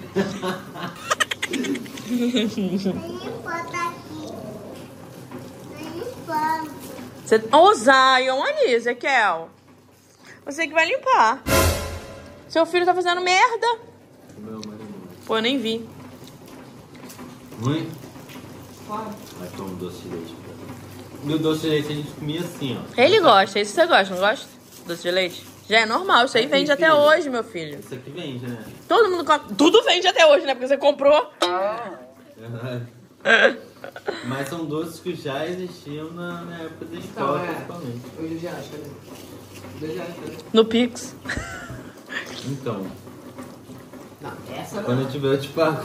Tem foto aqui. Tem foto. Você... Ô, Zion, ali, Ezequiel. Você que vai limpar. Seu filho tá fazendo merda. Meu Maria Mole. Pô, eu nem vi. Ruim? Claro. Vai tomar um doce de leite. No doce de leite a gente comia assim, ó. Ele gosta, isso você gosta, não gosta? Doce de leite? Já é normal, isso aí vende até filho. hoje, meu filho. Isso aqui vende, né? Todo mundo come. Tudo vende até hoje, né? Porque você comprou. Verdade. Mas são doces que já existiam na, na época da escola, Então, é. principalmente. Hoje já acho, cadê? Dois reais, cadê? No Pix. Então, Não, essa não. quando eu tiver eu te pago.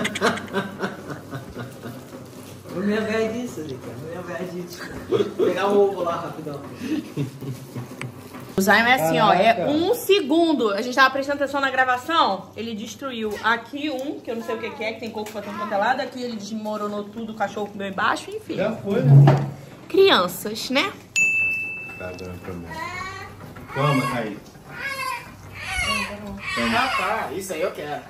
Vou me lembrar disso, Zica. Vou me lembrar disso. Pegar o ovo lá rapidão. O Zayn é assim, ó, é um segundo. A gente tava prestando atenção na gravação, ele destruiu aqui um, que eu não sei o que que é, que tem coco pra todo quanto é lado. Aqui ele desmoronou tudo, o cachorro comeu embaixo, enfim. Já foi, né? Crianças, né? Tá dando pra mim. Toma, Kaique. Ah, tá. Isso aí eu quero.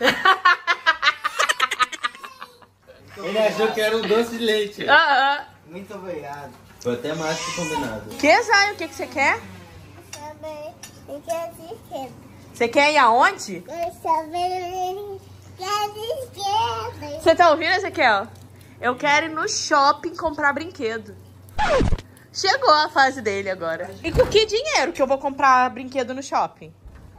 Ele achou que era um doce de leite. Ah, ah. Muito obrigado. Foi até mais que combinado. Que, Zayn? O que que você quer? Também. Eu quero esquerda. Você quer ir aonde? Eu também quero esquerda. Você tá ouvindo, Ezequiel? Eu quero ir no shopping comprar brinquedo. Chegou a fase dele agora. E com que dinheiro que eu vou comprar brinquedo no shopping?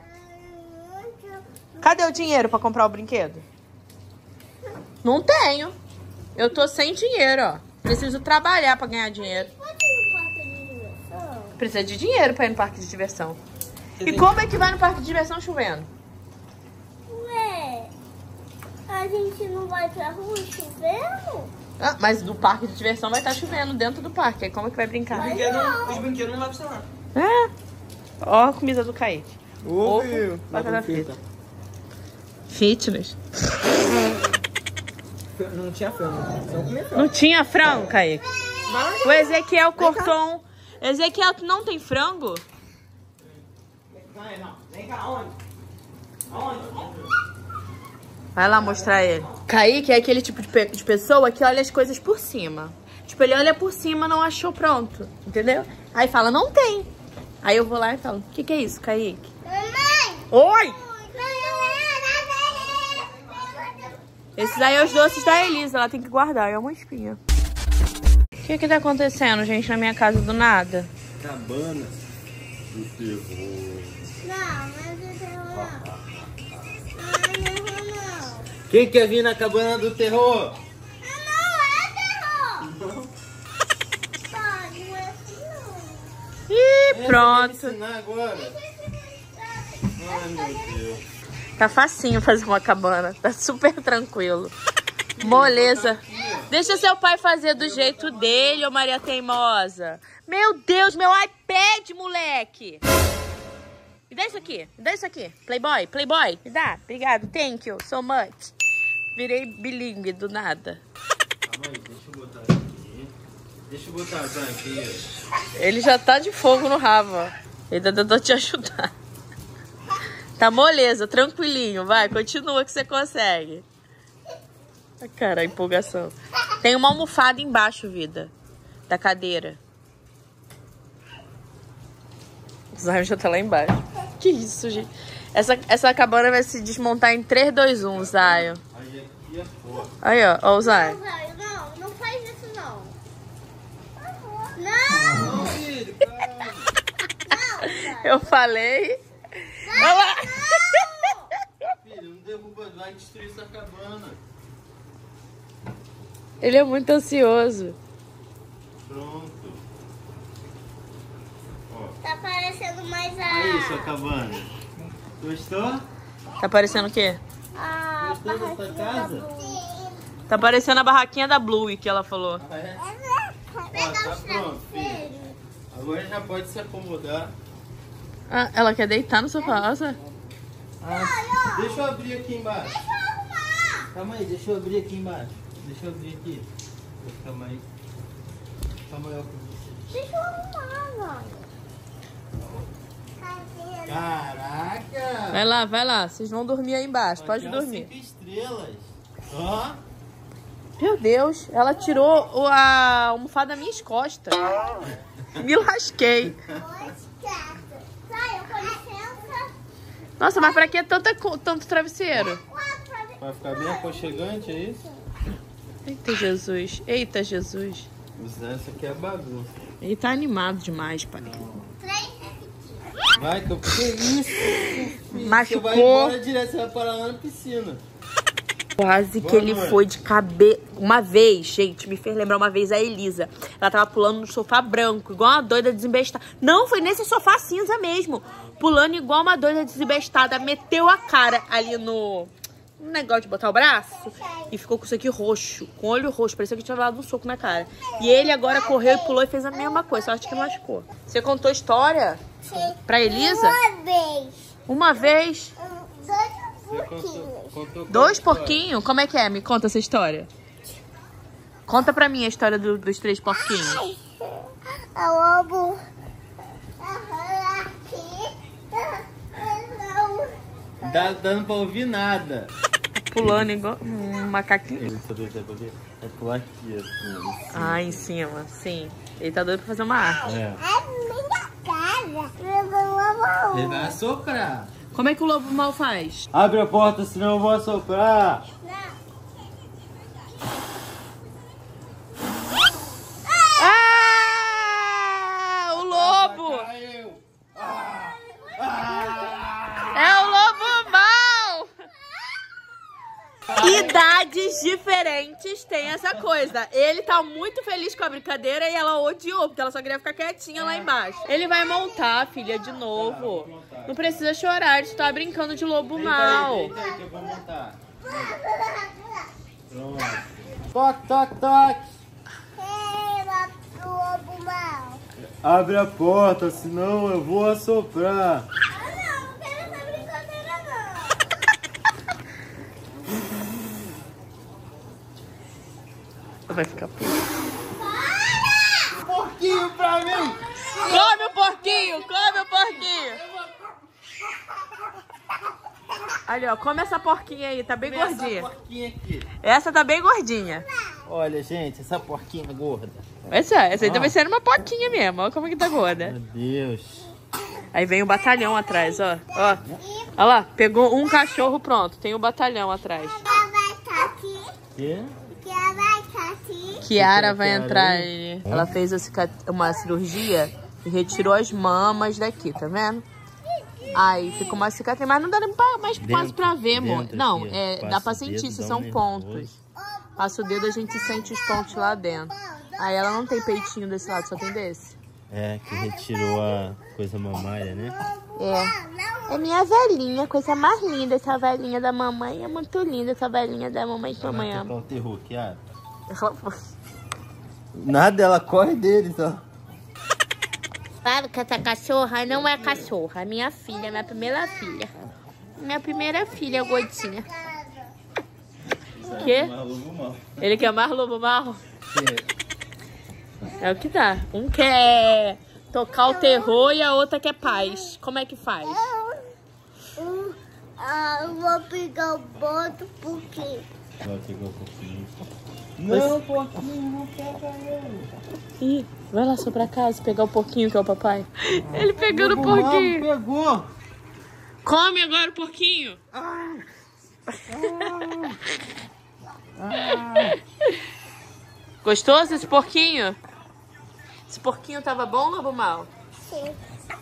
Cadê o dinheiro pra comprar o brinquedo? Não tenho. Eu tô sem dinheiro, ó. Preciso trabalhar pra ganhar dinheiro. Pode ir no parque de diversão? Precisa de dinheiro pra ir no parque de diversão. E como é que vai no parque de diversão chovendo? Ué, a gente não vai pra rua chovendo? Ah, mas do parque de diversão vai estar chovendo dentro do parque. Aí como é que vai brincar? Os brinquedos, os brinquedos não vai funcionar. É. Ó a comida do Kaique. Ô, Ovo, filho. batata frita. Fitness. Não tinha frango. Só comer frango. Não tinha frango, Kaique? O Ezequiel cortou um... Ezequiel, tu não tem frango? Não, não. Vem cá, onde? Aonde? Vai lá mostrar ele. Kaique é aquele tipo de, pe de pessoa que olha as coisas por cima. Tipo, ele olha por cima, não achou pronto. Entendeu? Aí fala, não tem. Aí eu vou lá e falo, o que que é isso, Kaique? Mamãe! Oi! Esses aí é os doces da Elisa, ela tem que guardar, é uma espinha. O que que tá acontecendo, gente, na minha casa do nada? Cabana do terror. Não, mas eu tenho não. Não, não, não. Quem quer vir na cabana do terror? Não é terror! Pai, não é assim não. Ih, Quer pronto. me ensinar agora? Ai, meu Deus. Tá facinho fazer uma cabana, tá super tranquilo. Moleza. Deixa seu pai fazer do jeito dele, ô Maria Teimosa. Meu Deus, meu iPad, moleque. Me dá isso aqui, me dá isso aqui. Playboy, Playboy, me dá. Obrigado, thank you so much. Virei bilíngue do nada. Calma aí, deixa eu botar aqui. Deixa eu botar aqui. Ele já tá de fogo no rabo, ó. Ele tá tentando te ajudar. Tá moleza, tranquilinho, vai, continua que você consegue. Cara, a empolgação. Tem uma almofada embaixo, vida, da cadeira. O Zayn já tá lá embaixo. Que isso, gente. Essa, essa cabana vai se desmontar em três, dois, um, Zayn. Aí aqui é foda. Aí, ó, ó o Zayn. Não, não faz isso não. Não! Não, filho, calma. Eu falei. Olha lá. Filho, não derruba, vai destruir essa cabana. Ele é muito ansioso. Pronto. Ó, Tá parecendo mais a... aí sua cabana. Gostou? Tá parecendo o quê? a Gostou da sua barraquinha casa? da Blue. Tá parecendo a barraquinha da Blue que ela falou. Ah, é? Pegar tá os pronto, travesseiros. Agora já pode se acomodar. Ah, ela quer deitar no sofá, nossa. Ah, deixa eu abrir aqui embaixo. Deixa eu arrumar. Calma aí, deixa eu abrir aqui embaixo. Deixa eu abrir aqui. Calma aí. Calma aí, ó. Deixa eu arrumar, velho. Caraca! Vai lá, vai lá. Vocês vão dormir aí embaixo. Pode Aqui é dormir. cinco estrelas. Ó. Meu Deus, ela tirou o- a almofada das minhas costas. Me lasquei. Dois, quatro. Sai, com licença. Nossa, mas pra que tanta, co- tanto travesseiro? Quatro. Vai ficar bem aconchegante, é isso? Eita, Jesus. Eita, Jesus. Essa aqui é bagunça. Ele tá animado demais, pai. Três repetidas. Vai, que eu... Que isso? Filho, você vai Machucou. embora direto, você vai parar lá na piscina. Quase que Boa ele noite. foi de cabeça. Uma vez, gente, me fez lembrar uma vez a Elisa. Ela tava pulando no sofá branco, igual uma doida desembestada. Não, foi nesse sofá cinza mesmo. Pulando igual uma doida desembestada. Meteu a cara ali no... um negócio de botar o braço e ficou com isso aqui roxo, com olho roxo, parecia que tinha dado um soco na cara. E ele agora correu e pulou e fez a mesma coisa, só acho que machucou. Você contou história Sim. pra Elisa? Uma vez. Uma vez? Dois porquinhos. Dois porquinhos? Como é que é? Me conta essa história. Conta pra mim a história do- dos três porquinhos. O lobo. Não tá dando pra ouvir nada. Pulando igual um macaquinho. Ele só deve pra ver. É pular aqui, assim. Ah, em cima, sim. Ele tá doido pra fazer uma árvore. É. É minha casa. Ele vai assoprar. Como é que o lobo mal faz? Abre a porta, senão eu vou assoprar. Ah! O lobo! Caiu. É o lobo mau! Idades diferentes tem essa coisa. Ele tá muito feliz com a brincadeira e ela odiou, porque ela só queria ficar quietinha lá embaixo. Ele vai montar, filha, de novo. Não precisa chorar, a gente tá brincando de lobo mau. Deita aí que eu vou montar. Pronto. Toque, toque, toque. O lobo mau. Abre a porta, senão eu vou assoprar. Ah, não, não quero essa brincadeira, não. Vai ficar puto. Porquinho pra mim! Come o porquinho, come o porquinho. Ali, ó, come essa porquinha aí, tá bem gordinha. Essa porquinha aqui. Essa tá bem gordinha. Olha, gente, essa porquinha gorda. Essa, essa aí tá parecendo uma porquinha mesmo, olha como que tá gorda. Meu Deus. Aí vem o batalhão atrás, ó. Ó, olha lá, pegou um cachorro, pronto, tem o batalhão atrás. Ela vai estar aqui. Quê? Que ela vai estar aqui. Kiara vai Kiara entrar aí? aí. Ela fez a cicat- uma cirurgia e retirou as mamas daqui, tá vendo? Aí fica uma cicatriz, mas não dá nem pra- mais Dentro, quase pra ver, amor. dentro Não, aqui, é, passa dá pra o sentir, dedo, se dá são um pontos. nervoso. Passa o dedo, a gente sente os pontos lá dentro. Aí ela não tem peitinho desse lado, só tem desse. É, que retirou a coisa mamária, né? É. É minha velhinha, coisa mais linda. Essa velhinha da mamãe é muito linda. Essa velhinha da mamãe que mamãe Vai ama. tocar o terror, Kiara. Nada, ela corre deles, ó. Claro que essa cachorra não é cachorra. É minha filha, minha primeira filha. Minha primeira filha, gordinha. Quê? Ele quer mais lobo mau? É o que dá. Um quer tocar o terror e a outra quer paz. Como é que faz? Hum, ah, eu vou pegar o boto porque... Vai pegar o porquinho. Não, porquinho, não pega ele. Ih, vai lá só pra casa pegar o porquinho que é o papai. Ele pegando o porquinho. Pegou. Come agora o porquinho. Gostoso esse porquinho? Esse porquinho tava bom, lobo mau? Sim.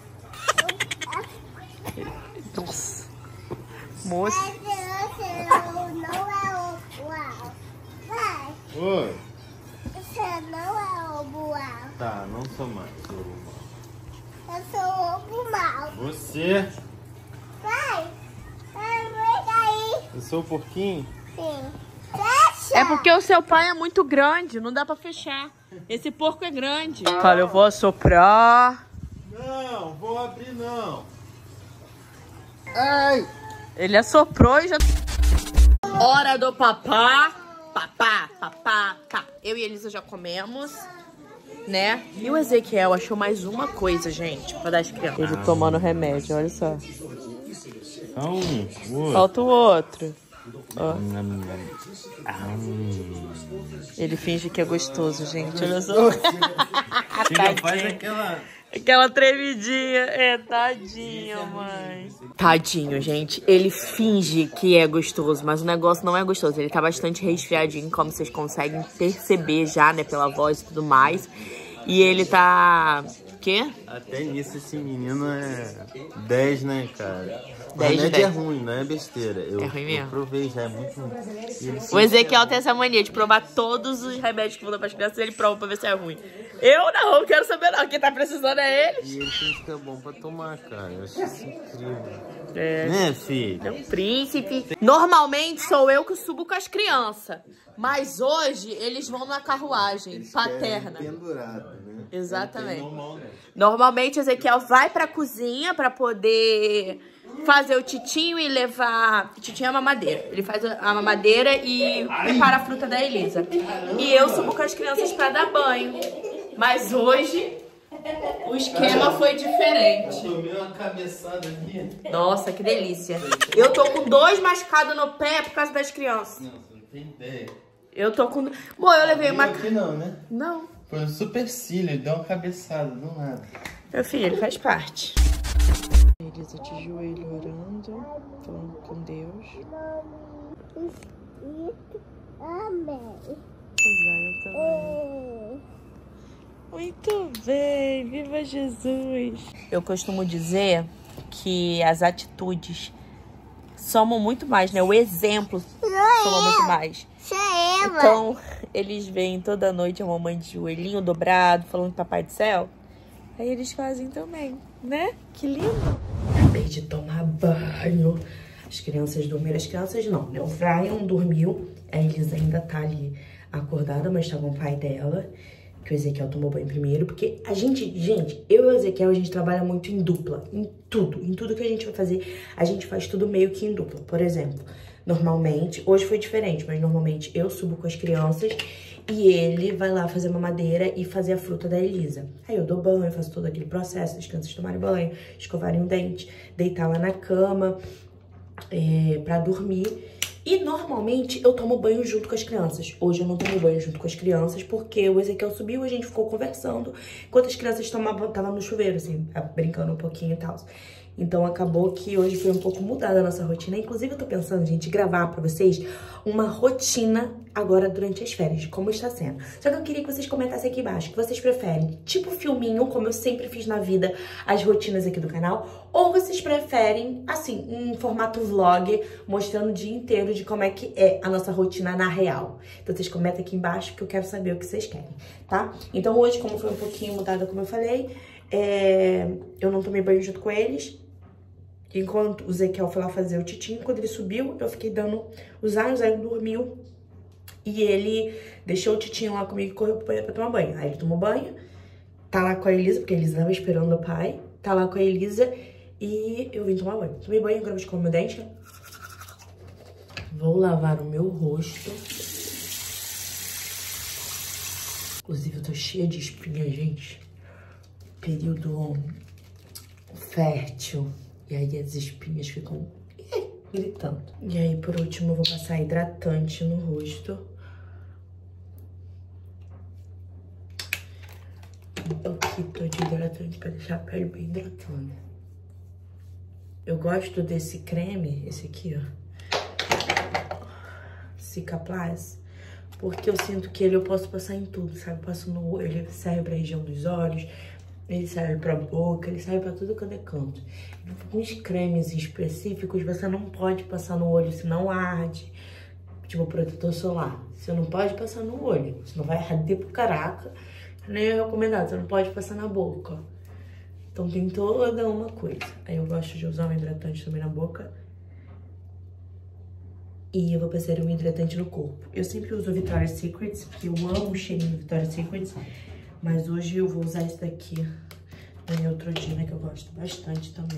Nossa. Moço. Mas você não, não é o uau. Vai. Oi. Você não é o uau. Tá, não sou mais. Sou lobo mau. Eu sou o lobo mau. Você? Vai. Vai, vem aí. Eu sou o porquinho? Sim. Fecha. É porque o seu pai é muito grande, não dá pra fechar. Esse porco é grande. Cara, eu vou assoprar. Não, vou abrir não. Ai. Ele assoprou e já... Hora do papá. Papá, papá, tá. Eu e a Elisa já comemos, né? E o Ezequiel achou mais uma coisa, gente, pra dar as crianças. Ele tomando remédio, olha só. Só um. Outro. Falta o outro. Ó. Nham, nham. Ah, hum. Ele finge que é gostoso, gente. Olha só. Chega, faz aquela... Aquela tremidinha. É, tadinho, mãe. Tadinho, gente. Ele finge que é gostoso, mas o negócio não é gostoso. Ele tá bastante resfriadinho, como vocês conseguem perceber já, né? Pela voz e tudo mais. E ele tá... Quê? Até nisso esse menino é dez, né, cara? O dez, remédio dez. é ruim, não é besteira. Eu, É ruim mesmo? eu provei já, é muito ruim. E ele O sempre Ezequiel é tem essa mania de provar todos os remédios que vão dar pras crianças e ele prova pra ver se é ruim. Eu não, não quero saber não. Quem tá precisando é E eles. ele sempre fica bom pra tomar, cara. Eu acho isso incrível. É. Né, filho? É o príncipe. Normalmente sou eu que subo com as crianças. Mas hoje eles vão na carruagem eles paterna. Pendurado, né? Exatamente. Normal, né? Normalmente Ezequiel vai pra cozinha pra poder fazer o titinho e levar... O titinho é a mamadeira. Ele faz a mamadeira e prepara a fruta da Elisa. E eu subo com as crianças pra dar banho. Mas hoje o esquema foi diferente. Tomei uma cabeçada aqui. Nossa, que delícia. Eu tô com dois machucados no pé por causa das crianças. Não, você não tem ideia. Eu tô com... Bom, eu levei uma... Aqui não, né? Não. Foi um supercílio, deu uma cabeçada, do nada. Meu filho, ele faz parte. Elisa de joelho orando, falando com Deus. Amém. Eu também. Muito bem, viva Jesus. Eu costumo dizer que as atitudes somam muito mais, né? O exemplo soma muito mais. Então, eles veem toda noite a mamãe de joelhinho dobrado, falando com o Papai do Céu. Aí eles fazem também, né? Que lindo. Acabei de tomar banho. As crianças dormiram. As crianças não, né? O Brian dormiu. A Elisa ainda tá ali acordada, mas tá com o pai dela. Que o Ezequiel tomou banho primeiro. Porque a gente, gente, eu e o Ezequiel, a gente trabalha muito em dupla. Em tudo. Em tudo que a gente vai fazer, a gente faz tudo meio que em dupla. Por exemplo, normalmente, hoje foi diferente, mas normalmente eu subo com as crianças e ele vai lá fazer mamadeira e fazer a fruta da Elisa. Aí eu dou banho, faço todo aquele processo das crianças tomarem banho, escovarem o dente, deitar lá na cama é, pra dormir. E normalmente eu tomo banho junto com as crianças. Hoje eu não tomo banho junto com as crianças porque o Ezequiel subiu, a gente ficou conversando enquanto as crianças tomavam, estavam no chuveiro, assim, brincando um pouquinho e tal. Então acabou que hoje foi um pouco mudada a nossa rotina. Inclusive eu tô pensando, gente, gravar pra vocês uma rotina agora durante as férias, de como está sendo. Só que eu queria que vocês comentassem aqui embaixo, que vocês preferem tipo filminho, como eu sempre fiz na vida, as rotinas aqui do canal, ou vocês preferem, assim, um formato vlog, mostrando o dia inteiro de como é que é a nossa rotina na real. Então vocês comentem aqui embaixo que eu quero saber o que vocês querem, tá? Então hoje, como foi um pouquinho mudada, como eu falei, é... eu não tomei banho junto com eles. Enquanto o Ezequiel foi lá fazer o titinho, quando ele subiu, eu fiquei dando os aios, aí ele dormiu. E ele deixou o titinho lá comigo e correu pro banheiro pra tomar banho. Aí ele tomou banho, tá lá com a Elisa, porque a Elisa tava esperando o pai. Tá lá com a Elisa e eu vim tomar banho. Tomei banho, agora vou escovar meu dente. Vou lavar o meu rosto. Inclusive, eu tô cheia de espinha, gente. Período fértil. E aí as espinhas ficam gritando. E aí, por último, eu vou passar hidratante no rosto. Um pouquinho de hidratante pra deixar a pele bem hidratada. Eu gosto desse creme, esse aqui, ó. Cicaplast. Porque eu sinto que ele eu posso passar em tudo, sabe? Eu passo no olho, ele serve pra região dos olhos. Ele serve pra boca, ele serve pra tudo quanto é canto. Alguns cremes específicos você não pode passar no olho, senão arde. Tipo protetor solar. Você não pode passar no olho, senão vai arder pro caraca. Nem é recomendado, você não pode passar na boca. Então tem toda uma coisa. Aí eu gosto de usar um hidratante também na boca. E eu vou passar um hidratante no corpo. Eu sempre uso Victoria's Secret, porque eu amo o cheirinho do Victoria's Secret. Mas hoje eu vou usar esse daqui, da Neutrogena, que eu gosto bastante também.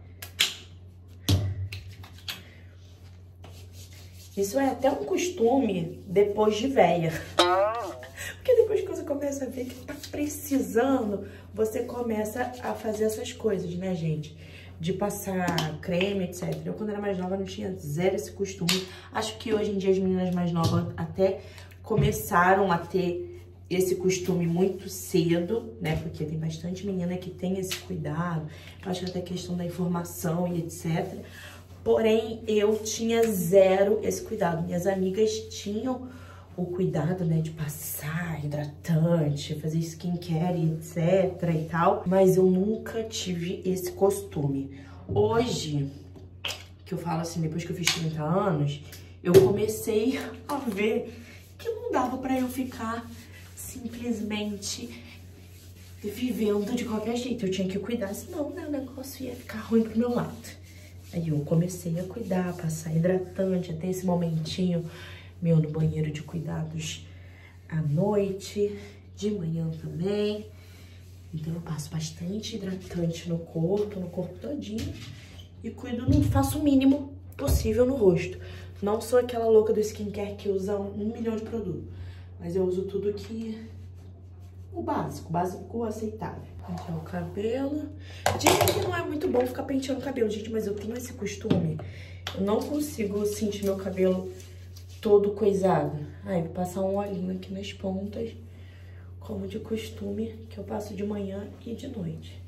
Isso é até um costume depois de véia. Porque depois que você começa a ver que tá precisando, você começa a fazer essas coisas, né, gente? De passar creme, etcétera. Eu, quando era mais nova, não tinha zero esse costume. Acho que hoje em dia as meninas mais novas até começaram a ter esse costume muito cedo, né? Porque tem bastante menina que tem esse cuidado. Eu acho que até questão da informação e etcétera. Porém, eu tinha zero esse cuidado. Minhas amigas tinham o cuidado, né, de passar hidratante, fazer skincare, etcétera e tal. Mas eu nunca tive esse costume. Hoje, que eu falo assim, depois que eu fiz trinta anos, eu comecei a ver que não dava pra eu ficar simplesmente vivendo de qualquer jeito. Eu tinha que cuidar, senão né, o negócio ia ficar ruim pro meu lado. Aí eu comecei a cuidar, passar hidratante, até esse momentinho meu no banheiro de cuidados à noite, de manhã também. Então eu passo bastante hidratante no corpo, no corpo todinho. E cuido, não faço o mínimo possível no rosto. Não sou aquela louca do skincare que usa um milhão de produtos. Mas eu uso tudo que... o básico, o básico aceitável. Pentear o cabelo. Dizem que não é muito bom ficar penteando o cabelo, gente, mas eu tenho esse costume. Eu não consigo sentir meu cabelo todo coisado. Aí, vou passar um olhinho aqui nas pontas, como de costume, que eu passo de manhã e de noite.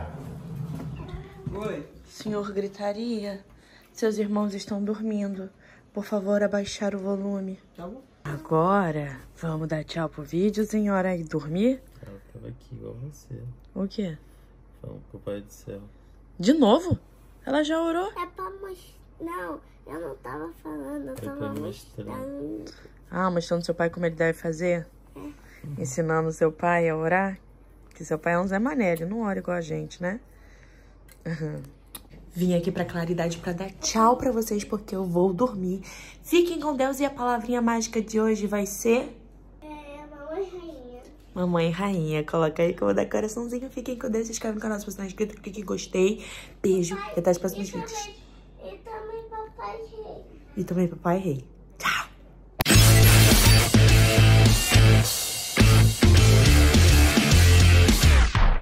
Oi. Senhor Gritaria, seus irmãos estão dormindo. Por favor, abaixar o volume. Tá bom. Agora, vamos dar tchau pro vídeo, senhora, e dormir? Ela tava aqui igual você. O quê? Falando pro Pai do Céu. De novo? Ela já orou? É pra mostrar. Não, eu não tava falando, eu Foi tava pra mostrar. mostrando. Ah, mostrando seu pai como ele deve fazer? É. Ensinando seu pai a orar? Porque seu pai é um Zé Mané, ele não ora igual a gente, né? Uhum. Vim aqui pra Claridade pra dar tchau pra vocês, porque eu vou dormir. Fiquem com Deus e a palavrinha mágica de hoje vai ser... É, mamãe rainha. Mamãe rainha. Coloca aí que eu vou dar coraçãozinho. Fiquem com Deus, se inscreve no canal se você não é inscrito, clique em gostei. Beijo e até os próximos E vídeos. também, e também papai rei. E também papai rei.